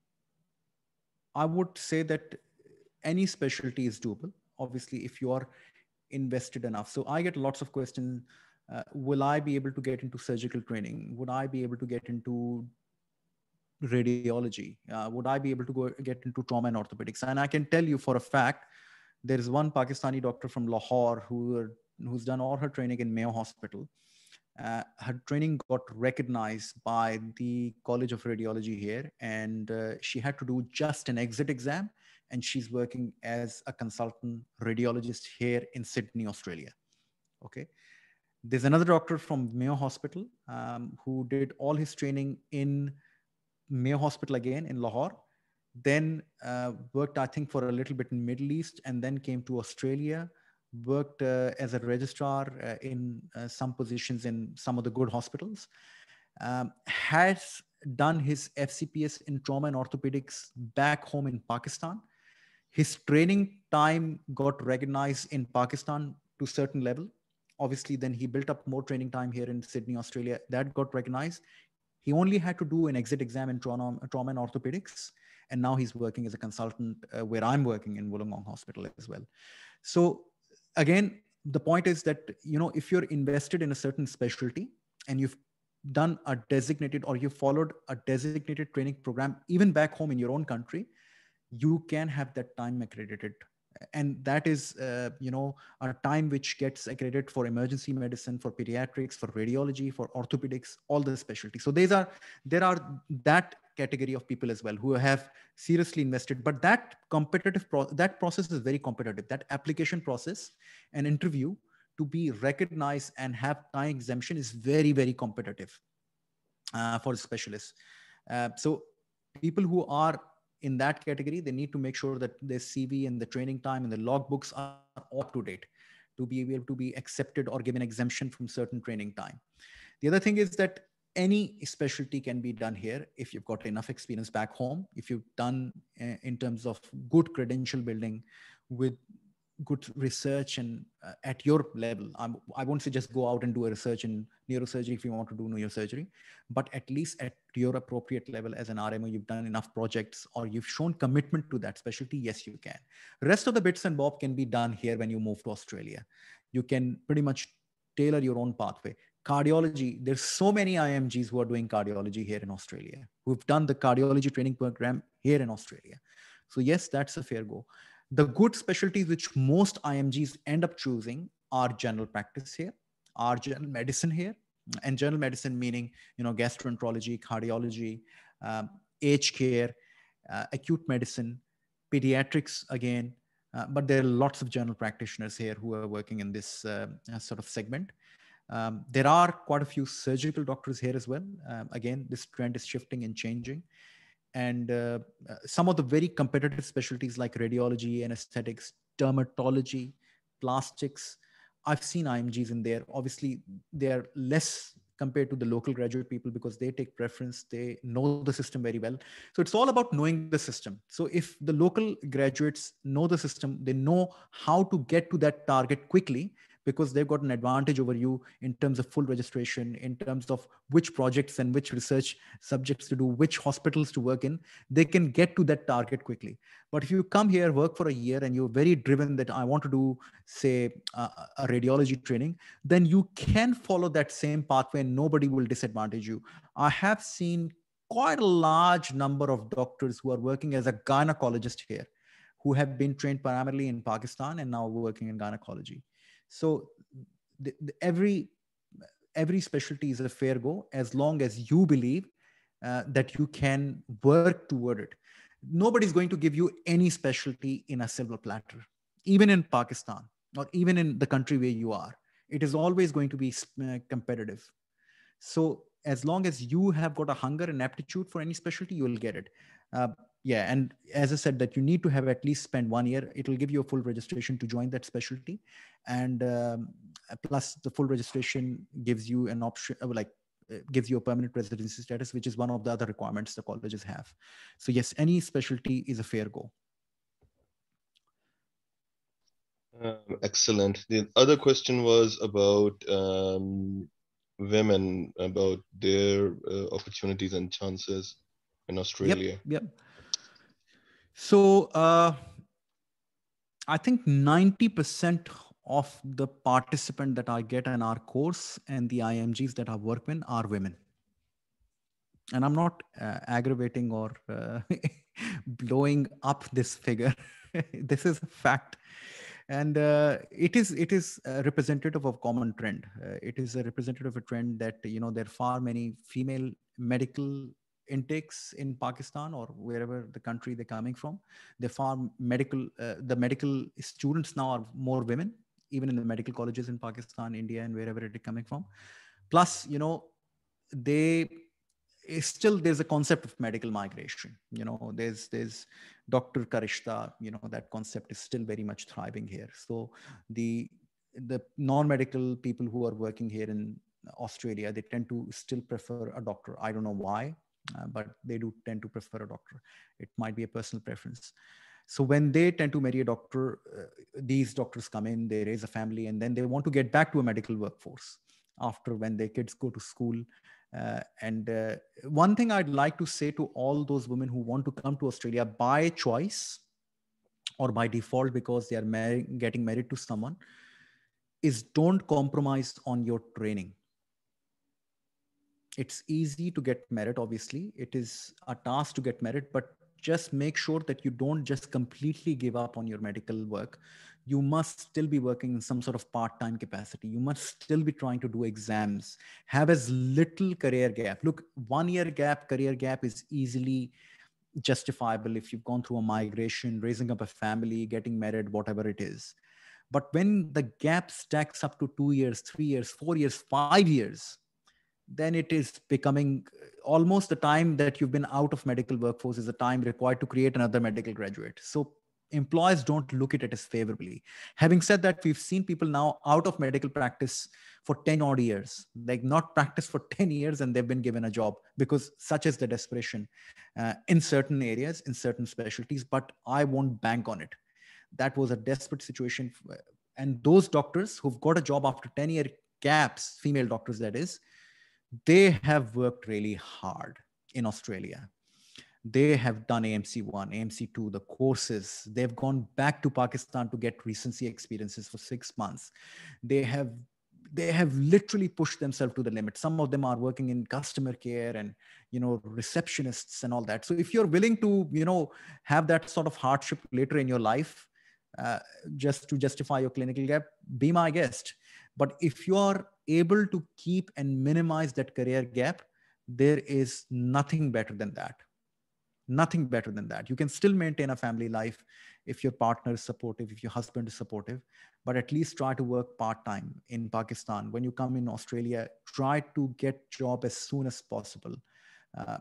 I would say that any specialty is doable, obviously, if you are invested enough. So I get lots of questions. Uh, will I be able to get into surgical training? Would I be able to get into radiology? Uh, would I be able to go get into trauma and orthopedics? And I can tell you for a fact, there is one Pakistani doctor from Lahore who, who's done all her training in Mayo Hospital. Uh, her training got recognized by the College of Radiology here, and uh, she had to do just an exit exam, and she's working as a consultant radiologist here in Sydney, Australia. Okay. There's another doctor from Mayo Hospital um, who did all his training in Mayo Hospital again in Lahore, then uh, worked, I think, for a little bit in Middle East, and then came to Australia, worked uh, as a registrar uh, in uh, some positions in some of the good hospitals, um, has done his F C P S in trauma and orthopedics back home in Pakistan. His training time got recognized in Pakistan to a certain level. Obviously, then he built up more training time here in Sydney, Australia. That got recognized. He only had to do an exit exam in trauma, trauma and orthopedics. And now he's working as a consultant uh, where I'm working in Wollongong Hospital as well. So again, the point is that, you know, if you're invested in a certain specialty and you've done a designated or you followed a designated training program, even back home in your own country, you can have that time accredited. And that is, uh, you know, a time which gets accredited for emergency medicine, for pediatrics, for radiology, for orthopedics, all the specialties. So these are, there are that category of people as well who have seriously invested. But that competitive, pro that process is very competitive. That application process and interview to be recognized and have time exemption is very, very competitive uh, for specialists. Uh, so people who are in that category, they need to make sure that their C V and the training time and the logbooks are up to date to be able to be accepted or given exemption from certain training time. The other thing is that any specialty can be done here if you've got enough experience back home, if you've done uh, in terms of good credential building with good research and uh, at your level. I'm, I won't say just go out and do a research in neurosurgery if you want to do neurosurgery, but at least at your appropriate level as an R M O, you've done enough projects or you've shown commitment to that specialty. Yes, you can. Rest of the bits and bob can be done here when you move to Australia. You can pretty much tailor your own pathway. Cardiology, there's so many I M Gs who are doing cardiology here in Australia, who've done the cardiology training program here in Australia. So yes, that's a fair go. The good specialties which most I M Gs end up choosing are general practice here, are general medicine here, and general medicine meaning, you know, gastroenterology, cardiology, um, aged care, uh, acute medicine, pediatrics again, uh, but there are lots of general practitioners here who are working in this uh, sort of segment. Um, there are quite a few surgical doctors here as well. Um, again, this trend is shifting and changing. And uh, some of the very competitive specialties like radiology, anesthetics, dermatology, plastics, I've seen I M Gs in there. Obviously, they're less compared to the local graduate people because they take preference. They know the system very well. So it's all about knowing the system. So if the local graduates know the system, they know how to get to that target quickly, because they've got an advantage over you in terms of full registration, in terms of which projects and which research subjects to do, which hospitals to work in, they can get to that target quickly. But if you come here, work for a year, and you're very driven that I want to do, say, uh, a radiology training, then you can follow that same pathway and nobody will disadvantage you. I have seen quite a large number of doctors who are working as a gynecologist here, who have been trained primarily in Pakistan and now working in gynecology. So the, the, every every specialty is a fair go as long as you believe uh, that you can work toward it. Nobody's going to give you any specialty in a silver platter, even in Pakistan or even in the country where you are. It is always going to be uh, competitive. So as long as you have got a hunger and aptitude for any specialty, you will get it. Uh, yeah, and as I said, that you need to have at least spent one year. It will give you a full registration to join that specialty, and um, plus the full registration gives you an option, like uh, gives you a permanent residency status, which is one of the other requirements the colleges have. So yes, any specialty is a fair go. Um, excellent. The other question was about um, women, about their uh, opportunities and chances in Australia. Yep. yep. So uh, I think ninety percent of the participants that I get in our course and the I M Gs that I work with are women. And I'm not uh, aggravating or uh, blowing up this figure. This is a fact. And uh, it is it is a representative of common trend. Uh, it is a representative of a trend that, you know, there are far many female medical intakes in Pakistan or wherever the country they're coming from. They're far medical, uh, the medical students now are more women, even in the medical colleges in Pakistan, India, and wherever it is coming from. Plus, you know, they still, there's a concept of medical migration. You know, there's there's Doctor Karishta, you know, that concept is still very much thriving here. So the the non-medical people who are working here in Australia, they tend to still prefer a doctor. I don't know why, uh, but they do tend to prefer a doctor. It might be a personal preference. So when they tend to marry a doctor, uh, these doctors come in, they raise a family, and then they want to get back to a medical workforce after when their kids go to school. Uh, and uh, one thing I'd like to say to all those women who want to come to Australia by choice or by default because they are mar- getting married to someone is don't compromise on your training. It's easy to get married, obviously. It is a task to get married, but just make sure that you don't just completely give up on your medical work. You must still be working in some sort of part-time capacity. You must still be trying to do exams, have as little career gap. Look, one year gap, career gap is easily justifiable if you've gone through a migration, raising up a family, getting married, whatever it is. But when the gap stacks up to two years, three years, four years, five years, then it is becoming almost the time that you've been out of medical workforce is the time required to create another medical graduate. So employers don't look at it as favorably. Having said that, we've seen people now out of medical practice for ten odd years, like not practice for ten years, and they've been given a job because such is the desperation uh, in certain areas, in certain specialties. But I won't bank on it. That was a desperate situation. And those doctors who've got a job after ten year gaps, female doctors that is, they have worked really hard in Australia. They have done A M C one, A M C two, the courses. They've gone back to Pakistan to get recency experiences for six months. They have they have literally pushed themselves to the limit. Some of them are working in customer care and, you know, receptionists and all that. So if you're willing to, you know, have that sort of hardship later in your life, uh, just to justify your clinical gap, be my guest. But if you are able to keep and minimize that career gap, there is nothing better than that. Nothing better than that. You can still maintain a family life if your partner is supportive, if your husband is supportive, but at least try to work part-time in Pakistan. When you come in Australia, try to get job as soon as possible. Uh,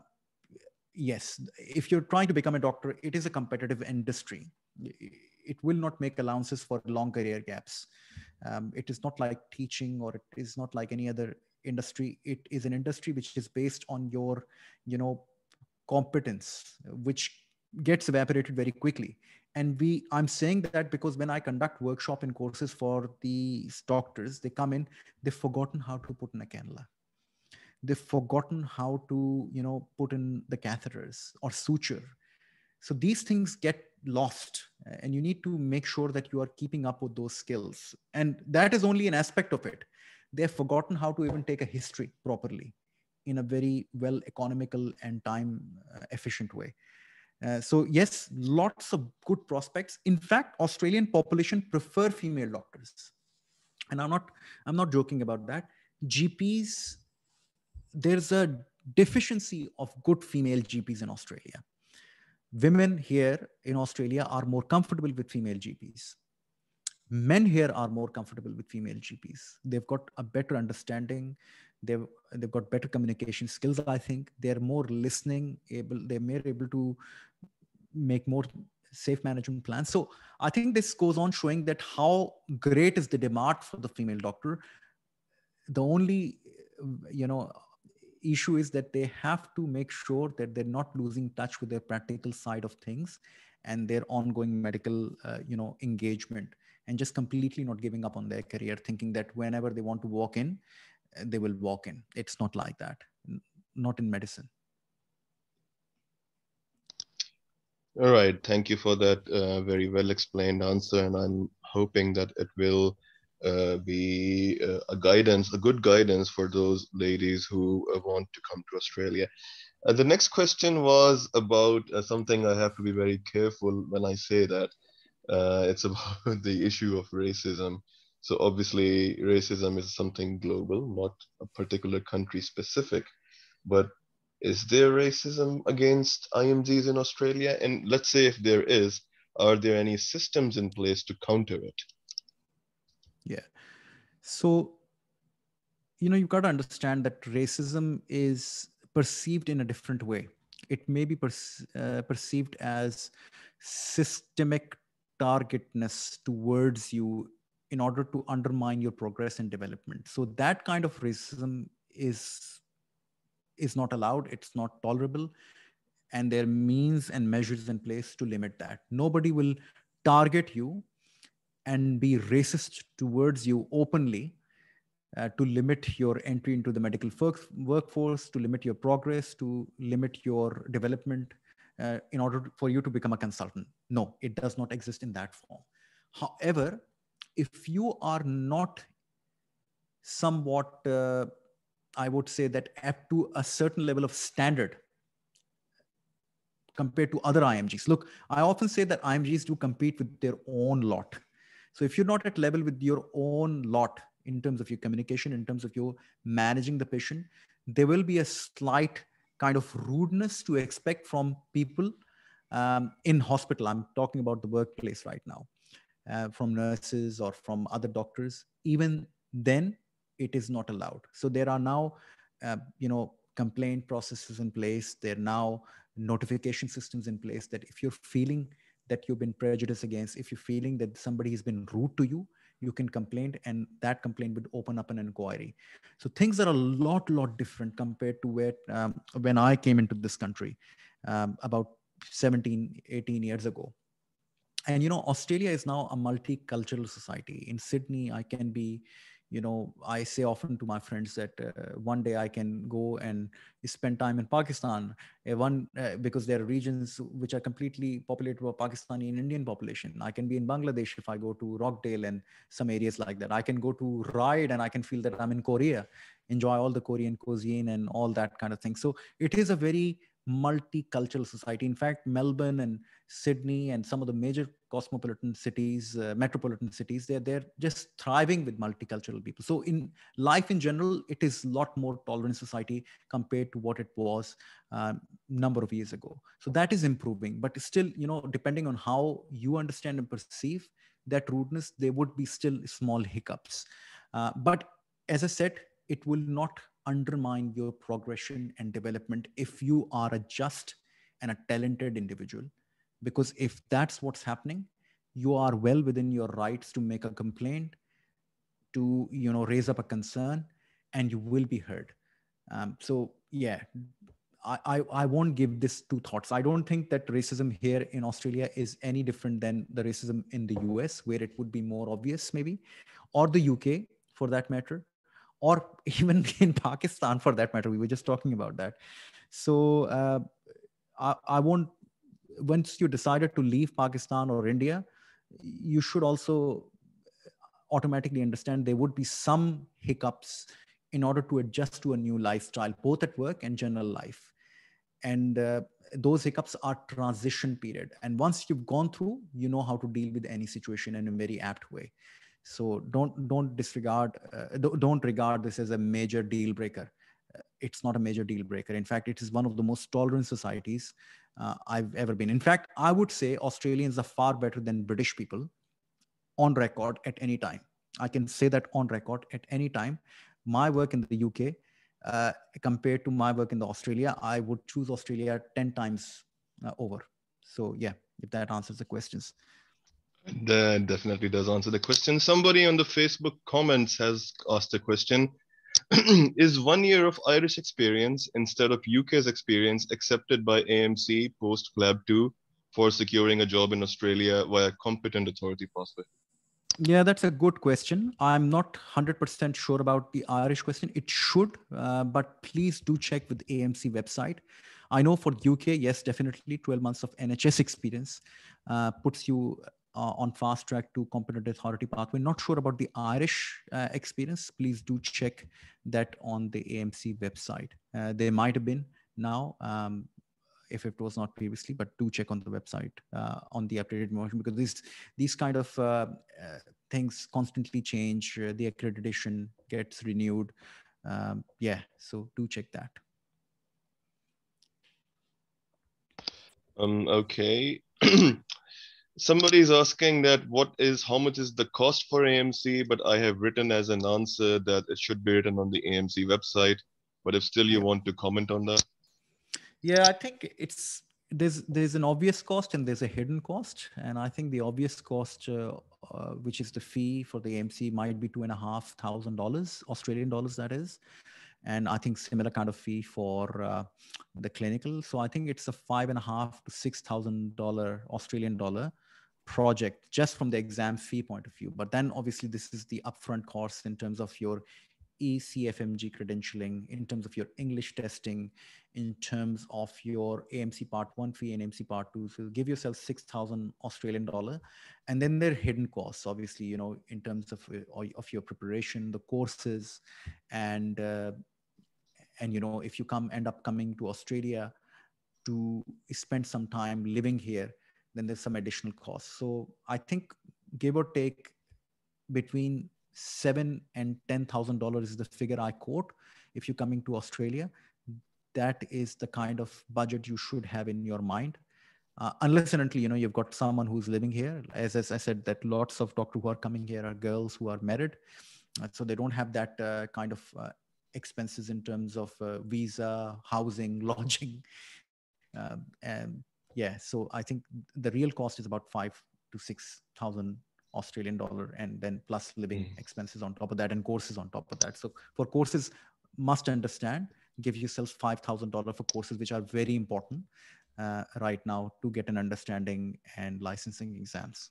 yes, if you're trying to become a doctor, it is a competitive industry. It will not make allowances for long career gaps. Um, it is not like teaching, or it is not like any other industry. It is an industry which is based on your, you know, competence, which gets evaporated very quickly. And we, I'm saying that because when I conduct workshop and courses for these doctors, they come in, they've forgotten how to put in a cannula. They've forgotten how to, you know, put in the catheters or suture. So these things get lost, and you need to make sure that you are keeping up with those skills. And that is only an aspect of it. They've forgotten how to even take a history properly in a very well economical and time uh, efficient way. Uh, so yes, lots of good prospects. In fact, Australian population prefer female doctors. And I'm not, I'm not joking about that. G Ps, there's a deficiency of good female G Ps in Australia. Women here in Australia are more comfortable with female G Ps. Men here are more comfortable with female G Ps. They've got a better understanding. They've, they've got better communication skills, I think. They're more listening, able, they're more able to make more safe management plans. So I think this goes on showing that how great is the demand for the female doctor. The only, you know, issue is that they have to make sure that they're not losing touch with their practical side of things and their ongoing medical, uh, you know, engagement, and just completely not giving up on their career, thinking that whenever they want to walk in, they will walk in. It's not like that. Not in medicine. All right. Thank you for that uh, very well explained answer. And I'm hoping that it will uh, be uh, a guidance, a good guidance for those ladies who uh, want to come to Australia. Uh, the next question was about uh, something I have to be very careful when I say that. Uh, it's about the issue of racism. So obviously, racism is something global, not a particular country specific. But is there racism against I M Gs in Australia? And let's say if there is, are there any systems in place to counter it? Yeah. So, you know, you've got to understand that racism is perceived in a different way. It may be per- uh, perceived as systemic targetness towards you in order to undermine your progress and development. So that kind of racism is is not allowed. It's not tolerable. And there are means and measures in place to limit that. Nobody will target you and be racist towards you openly uh, to limit your entry into the medical work- workforce, to limit your progress, to limit your development uh, in order for you to become a consultant. No, it does not exist in that form. However, if you are not somewhat, uh, I would say that up to a certain level of standard compared to other I M Gs. Look, I often say that I M Gs do compete with their own lot. So if you're not at level with your own lot in terms of your communication, in terms of your managing the patient, there will be a slight kind of rudeness to expect from people um, in hospital. I'm talking about the workplace right now. uh, from nurses or from other doctors, even then it is not allowed. So there are now, uh, you know, complaint processes in place. There are now notification systems in place that if you're feeling that you've been prejudiced against, if you're feeling that somebody has been rude to you, you can complain, and that complaint would open up an inquiry. So things are a lot, lot different compared to where um, when I came into this country um, about seventeen, eighteen years ago. And, you know, Australia is now a multicultural society. In Sydney, I can be, you know, I say often to my friends that uh, one day I can go and spend time in Pakistan, uh, one uh, because there are regions which are completely populated by Pakistani and Indian population. I can be in Bangladesh if I go to Rockdale and some areas like that. I can go to Ryde and I can feel that I'm in Korea, enjoy all the Korean cuisine and all that kind of thing. So it is a very multicultural society. In fact, Melbourne and Sydney and some of the major cosmopolitan cities, uh, metropolitan cities, they're, they're just thriving with multicultural people. So in life in general, it is a lot more tolerant society compared to what it was a um, number of years ago. So that is improving, but still, you know, depending on how you understand and perceive that rudeness, there would be still small hiccups. Uh, but as I said, it will not undermine your progression and development if you are a just and a talented individual. Because if that's what's happening, you are well within your rights to make a complaint, to, you know, raise up a concern, and you will be heard. Um, so yeah, I, I, I won't give this two thoughts. I don't think that racism here in Australia is any different than the racism in the U S, where it would be more obvious maybe, or the U K for that matter, or even in Pakistan for that matter. We were just talking about that. So uh, I, I won't, once you decided to leave Pakistan or India, you should also automatically understand there would be some hiccups in order to adjust to a new lifestyle, both at work and general life. And uh, those hiccups are transition period. And once you've gone through, you know how to deal with any situation in a very apt way. So don't don't disregard, uh, don't regard this as a major deal breaker. Uh, It's not a major deal breaker. In fact, it is one of the most tolerant societies uh, I've ever been. In fact, I would say Australians are far better than British people on record at any time. I can say that on record at any time. My work in the U K, uh, compared to my work in the Australia, I would choose Australia ten times uh, over. So yeah, if that answers the questions. That definitely does answer the question. Somebody on the Facebook comments has asked a question. Is one year of Irish experience instead of U K's experience accepted by A M C post F L A B two for securing a job in Australia via competent authority pathway? Yeah, that's a good question. I'm not one hundred percent sure about the Irish question. It should, uh, but please do check with A M C website. I know for U K, yes, definitely twelve months of N H S experience uh, puts you uh, on fast track to competent authority pathway. Not sure about the Irish uh, experience. Please do check that on the A M C website. Uh, there might have been now. Um, if it was not previously, but do check on the website uh, on the updated version, because these these kind of uh, uh, things constantly change. Uh, the accreditation gets renewed. Um, yeah, so do check that. Um. Okay. Somebody is asking that what is how much is the cost for A M C, but I have written as an answer that it should be written on the A M C website. But if still you Yep. want to comment on that. Yeah, I think it's there's there's an obvious cost and there's a hidden cost, and I think the obvious cost, uh, uh, which is the fee for the A M C, might be two and a half thousand dollars Australian dollars, that is, and I think similar kind of fee for uh, the clinical. So I think it's a five and a half to six thousand dollar Australian dollar project just from the exam fee point of view. But then obviously this is the upfront cost in terms of your E C F M G credentialing, in terms of your English testing, in terms of your A M C Part One fee and A M C Part Two. So give yourself six thousand Australian dollar, and then there are hidden costs, obviously, you know, in terms of uh, of your preparation, the courses, and uh, and you know, if you come end up coming to Australia to spend some time living here, then there's some additional costs. So I think give or take between seven and ten thousand dollars is the figure I quote. If you're coming to Australia, that is the kind of budget you should have in your mind. Uh, unless and until, you know, you've got someone who's living here. As, as I said, that lots of doctors who are coming here are girls who are married. Uh, so they don't have that uh, kind of uh, expenses in terms of uh, visa, housing, lodging. Um, and yeah, so I think the real cost is about five to six thousand Australian dollar, and then plus living Mm. expenses on top of that, and courses on top of that. So for courses, must understand, give yourselves five thousand dollars for courses, which are very important uh, right now to get an understanding and licensing exams.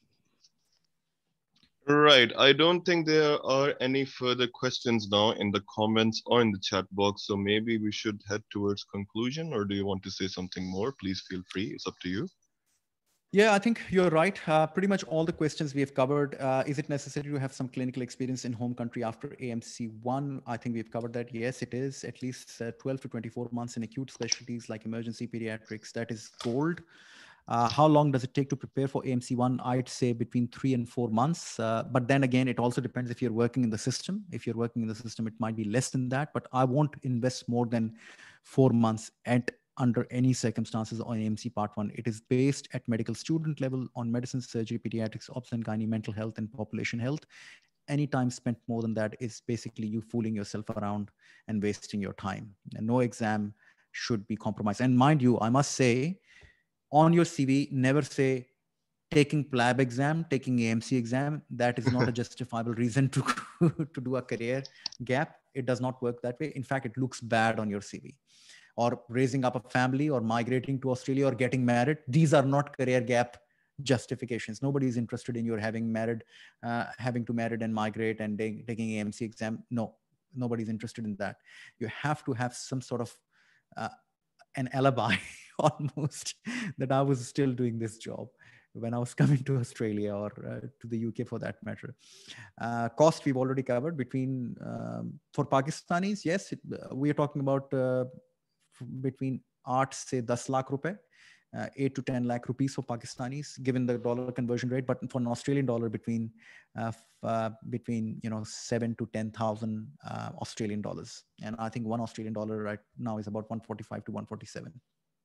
Right. I don't think there are any further questions now in the comments or in the chat box. So maybe we should head towards conclusion, or do you want to say something more? Please feel free. It's up to you. Yeah, I think you're right. Uh, pretty much all the questions we have covered. Uh, is it necessary to have some clinical experience in home country after A M C one? I think we've covered that. Yes, it is. At least uh, twelve to twenty-four months in acute specialties like emergency pediatrics. That is gold. Uh, how long does it take to prepare for A M C one? I'd say between three and four months. Uh, but then again, it also depends if you're working in the system. If you're working in the system, it might be less than that. But I won't invest more than four months at under any circumstances on A M C Part one. It is based at medical student level on medicine, surgery, pediatrics, obs and gynae, mental health, and population health. Any time spent more than that is basically you fooling yourself around and wasting your time. And no exam should be compromised. And mind you, I must say, on your C V, never say taking P L A B exam, taking A M C exam. That is not a justifiable reason to, to do a career gap. It does not work that way. In fact, it looks bad on your C V. Or raising up a family, or migrating to Australia, or getting married. These are not career gap justifications. Nobody is interested in your having married, uh, having to marry and migrate and de- taking A M C exam. No, nobody's interested in that. You have to have some sort of uh, an alibi almost that I was still doing this job when I was coming to Australia, or uh, to the U K for that matter. Uh, cost we've already covered. Between um, for Pakistanis, yes, it, uh, we are talking about uh, between eight say ten lakh rupees, uh, eight to ten lakh rupees for Pakistanis, given the dollar conversion rate. But for an Australian dollar, between uh, uh, between you know seven to ten thousand uh, Australian dollars, and I think one Australian dollar right now is about one forty-five to one forty-seven.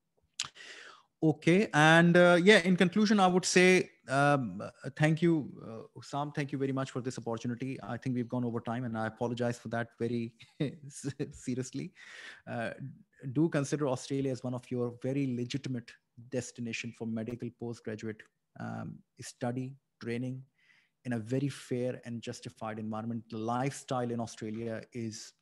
Okay, and uh, yeah, in conclusion, I would say um, uh, thank you, uh, Sam. Thank you very much for this opportunity. I think we've gone over time, and I apologize for that very seriously. Uh, do consider Australia as one of your very legitimate destination for medical postgraduate um, study, training in a very fair and justified environment. The lifestyle in Australia is,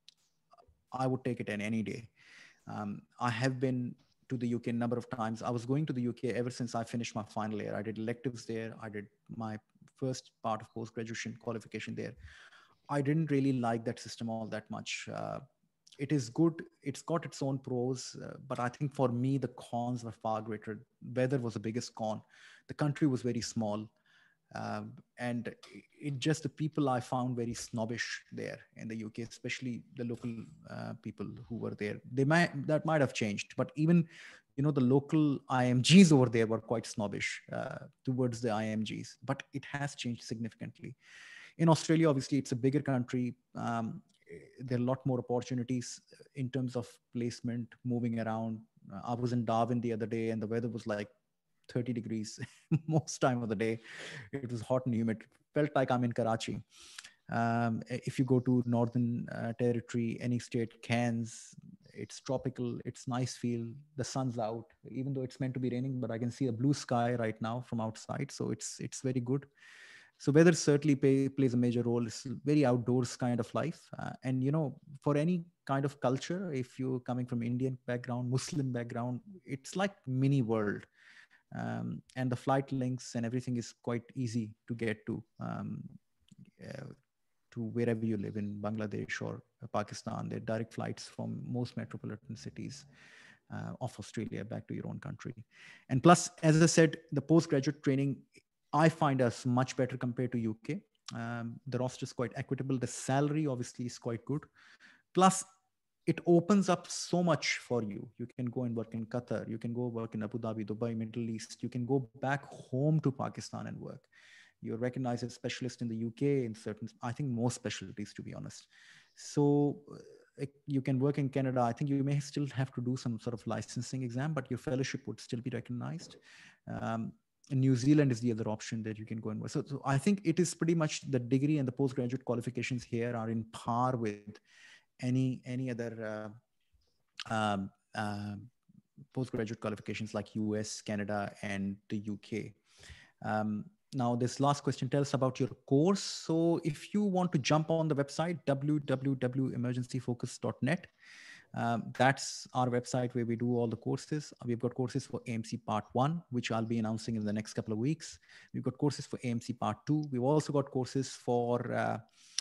I would take it in any day. Um, I have been to the U K a number of times. I was going to the U K ever since I finished my final year. I did electives there. I did my first part of post-graduation qualification there. I didn't really like that system all that much. Uh, it is good. It's got its own pros, uh, but I think for me, the cons were far greater. Weather was the biggest con. The country was very small. Um, and it just the people I found very snobbish there in the U K, especially the local uh, people who were there. They might that might have changed, but even you know the local I M Gs over there were quite snobbish uh, towards the I M Gs. But it has changed significantly. In Australia, obviously, it's a bigger country. Um, there are a lot more opportunities in terms of placement, moving around. Uh, I was in Darwin the other day, and the weather was like thirty degrees most time of the day. It was hot and humid. Felt like I'm in Karachi. Um, if you go to Northern uh, Territory, any state, Cairns, it's tropical. It's nice feel. The sun's out, even though it's meant to be raining, but I can see a blue sky right now from outside. So it's it's very good. So weather certainly pay, plays a major role. It's very outdoors kind of life. Uh, and, you know, for any kind of culture, if you're coming from Indian background, Muslim background, it's like mini world. Um, and the flight links and everything is quite easy to get to, um, uh, to wherever you live in Bangladesh or Pakistan. There are direct flights from most metropolitan cities uh, of Australia back to your own country. And plus, as I said, the postgraduate training, I find us much better compared to U K. Um, the roster is quite equitable. The salary obviously is quite good. Plus, it opens up so much for you. You can go and work in Qatar. You can go work in Abu Dhabi, Dubai, Middle East. You can go back home to Pakistan and work. You're recognized as a specialist in the U K in certain, I think most specialties, to be honest. So you can work in Canada, I think you may still have to do some sort of licensing exam, but your fellowship would still be recognized. Um, in New Zealand is the other option that you can go and work. So, so I think it is pretty much the degree and the postgraduate qualifications here are in par with any any other uh, um, uh, postgraduate qualifications like U S, Canada, and the U K. Um, now, this last question, tell us about your course. So if you want to jump on the website, w w w dot emergency focus dot net, um, that's our website where we do all the courses. We've got courses for A M C Part one, which I'll be announcing in the next couple of weeks. We've got courses for A M C Part two. We've also got courses for uh,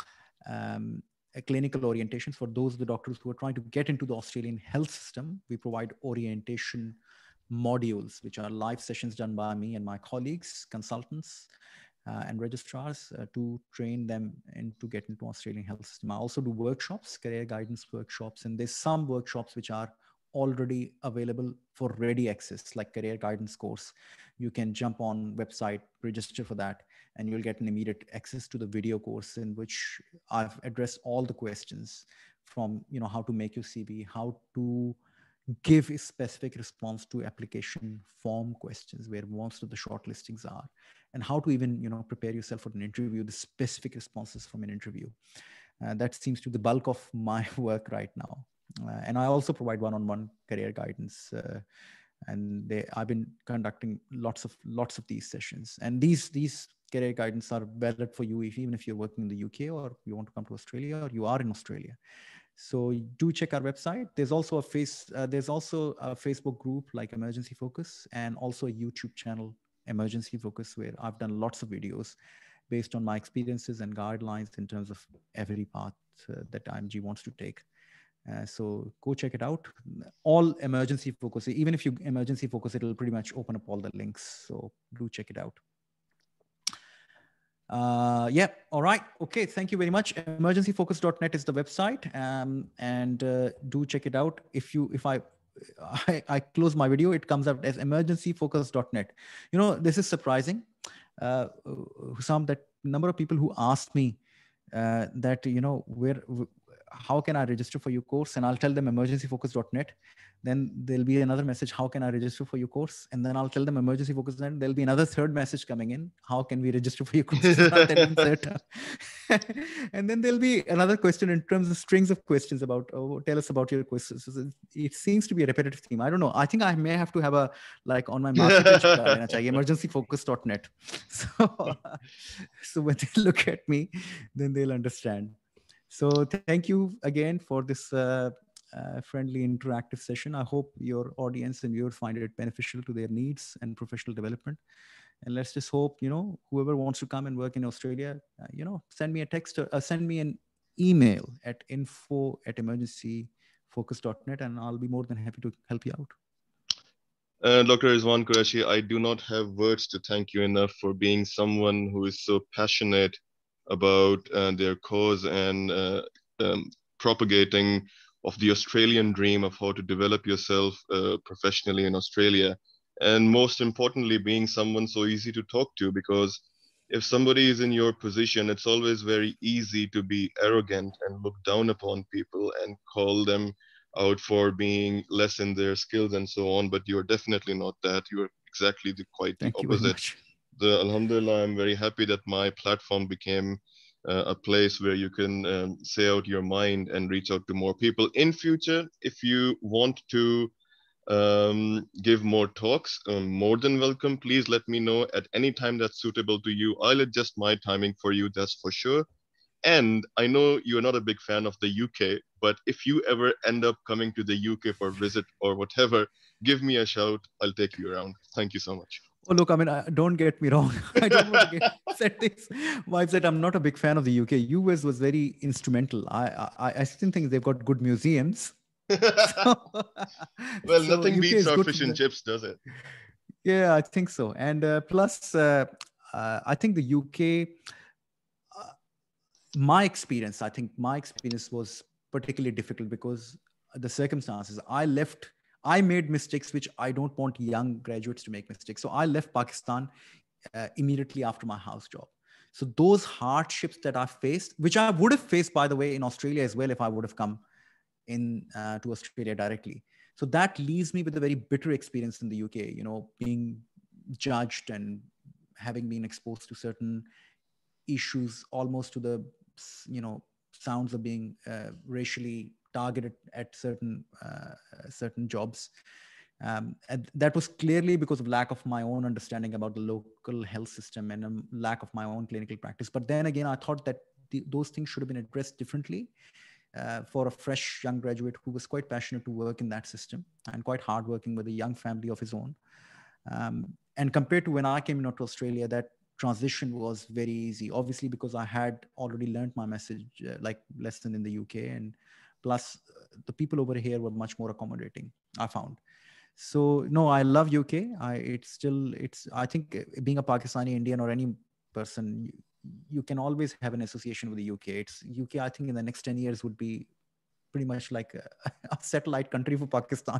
um, a clinical orientations for those of the doctors who are trying to get into the Australian health system. We provide orientation modules, which are live sessions done by me and my colleagues, consultants, uh, and registrars uh, to train them and to get into Australian health system. I also do workshops, career guidance workshops, and there's some workshops which are already available for ready access, like career guidance course. You can jump on website, register for that, and you'll get an immediate access to the video course in which I've addressed all the questions from, you know, how to make your C V, how to give a specific response to application form questions where most of the short listings are, and how to even, you know, prepare yourself for an interview, the specific responses from an interview. Uh, that seems to be the bulk of my work right now. Uh, and I also provide one-on-one career guidance. Uh, and they, I've been conducting lots of lots of these sessions. And these these career guidance are valid for you if, even if you're working in the U K or you want to come to Australia or you are in Australia. So do check our website. There's also a face. Uh, there's also a Facebook group like Emergency Focus, and also a YouTube channel, Emergency Focus, where I've done lots of videos based on my experiences and guidelines in terms of every path uh, that I M G wants to take. Uh, so go check it out. All Emergency Focus, even if you Emergency Focus, it'll pretty much open up all the links. So do check it out. Uh, yeah. All right. Okay. Thank you very much. emergency focus dot net is the website. Um, and uh, do check it out. If you, if I, I, I close my video, it comes up as emergency focus dot net. You know, this is surprising. Uh, Hussam, that number of people who asked me uh, that, you know, where, how can I register for your course? And I'll tell them emergency focus dot net. Then there'll be another message, how can I register for your course? And then I'll tell them emergency focus dot net. There'll be another third message coming in, how can we register for your course? And then there'll be another question in terms of strings of questions about, oh, tell us about your questions. It seems to be a repetitive theme. I don't know. I think I may have to have a, like on my marketing, emergency focus dot net. So, so when they look at me, then they'll understand. So thank you again for this uh, uh, friendly interactive session. I hope your audience and viewers find it beneficial to their needs and professional development. And let's just hope, you know, whoever wants to come and work in Australia, uh, you know, send me a text or uh, send me an email at info at emergency focus dot net, and I'll be more than happy to help you out. Uh, Doctor Rizwan Qureshi, I do not have words to thank you enough for being someone who is so passionate about uh, their cause and uh, um, propagating of the Australian dream of how to develop yourself uh, professionally in Australia. And most importantly, being someone so easy to talk to, because if somebody is in your position, it's always very easy to be arrogant and look down upon people and call them out for being less in their skills and so on. But you're definitely not that. You're exactly the quite the Thank you opposite. very much. The Alhamdulillah, I'm very happy that my platform became uh, a place where you can um, say out your mind and reach out to more people. In future, if you want to um, give more talks, um, more than welcome. Please let me know at any time that's suitable to you. I'll adjust my timing for you, that's for sure. And I know you're not a big fan of the U K, but if you ever end up coming to the U K for a visit or whatever, give me a shout. I'll take you around. Thank you so much. Oh, look, I mean, I, don't get me wrong. I don't want to get said this. Wife said I'm not a big fan of the U K. U S was very instrumental. I I, I still think they've got good museums. So, well, so nothing U K beats our fish the, and chips, does it? Yeah, I think so. And uh, plus, uh, uh, I think the U K, uh, my experience, I think my experience was particularly difficult because the circumstances. I left, I made mistakes which I don't want young graduates to make mistakes. So I left Pakistan uh, immediately after my house job. So those hardships that I faced, which I would have faced, by the way, in Australia as well, if I would have come in uh, to Australia directly. So that leaves me with a very bitter experience in the U K, you know, being judged and having been exposed to certain issues, almost to the, you know, sounds of being uh, racially targeted at certain uh, certain jobs. Um, and that was clearly because of lack of my own understanding about the local health system and a lack of my own clinical practice. But then again, I thought that the, those things should have been addressed differently uh, for a fresh young graduate who was quite passionate to work in that system and quite hardworking with a young family of his own. Um, and compared to when I came into Australia, that transition was very easy, obviously, because I had already learned my message, uh, like lesson in the U K. And plus, uh, the people over here were much more accommodating, I found. So no, I love U K. I it's still it's I think being a Pakistani Indian or any person, you, you can always have an association with the U K. It's U K. I think in the next ten years would be pretty much like a, a satellite country for Pakistan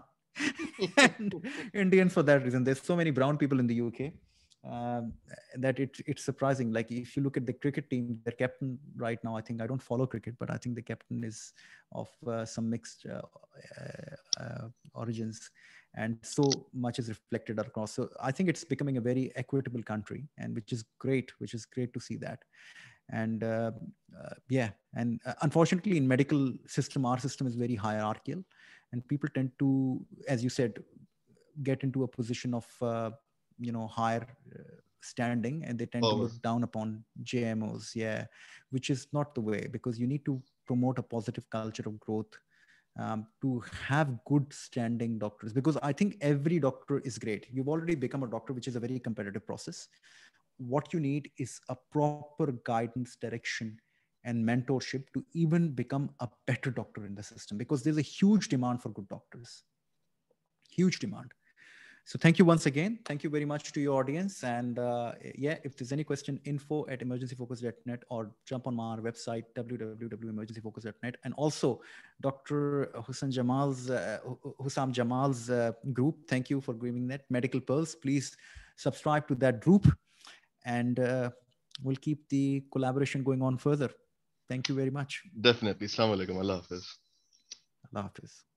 and Indians for that reason. There's so many brown people in the U K um, that it, it's surprising. Like if you look at the cricket team, their captain right now, I think I don't follow cricket, but I think the captain is of uh, some mixed uh, uh, uh, origins, and so much is reflected across. So I think it's becoming a very equitable country, and which is great, which is great to see that. And uh, uh, yeah, and uh, unfortunately in medical system, our system is very hierarchical, and people tend to, as you said, get into a position of uh, you know higher uh, standing, and they tend oh. to look down upon J M Os. Yeah, which is not the way, because you need to promote a positive culture of growth um, to have good standing doctors, because I think every doctor is great. You've already become a doctor, which is a very competitive process. What you need is a proper guidance, direction, and mentorship to even become a better doctor in the system, because there's a huge demand for good doctors. Huge demand. So thank you once again. Thank you very much to your audience. And uh, yeah, if there's any question, info at emergency focus dot net, or jump on our website, w w w dot emergency focus dot net. And also Doctor Hussam Jamal's, uh, Hussam Jamal's uh, group. Thank you for giving that, Medical Pearls. Please subscribe to that group, and uh, we'll keep the collaboration going on further. Thank you very much. Definitely. Assalamu alaikum. Allah Hafiz. Allah Hafiz.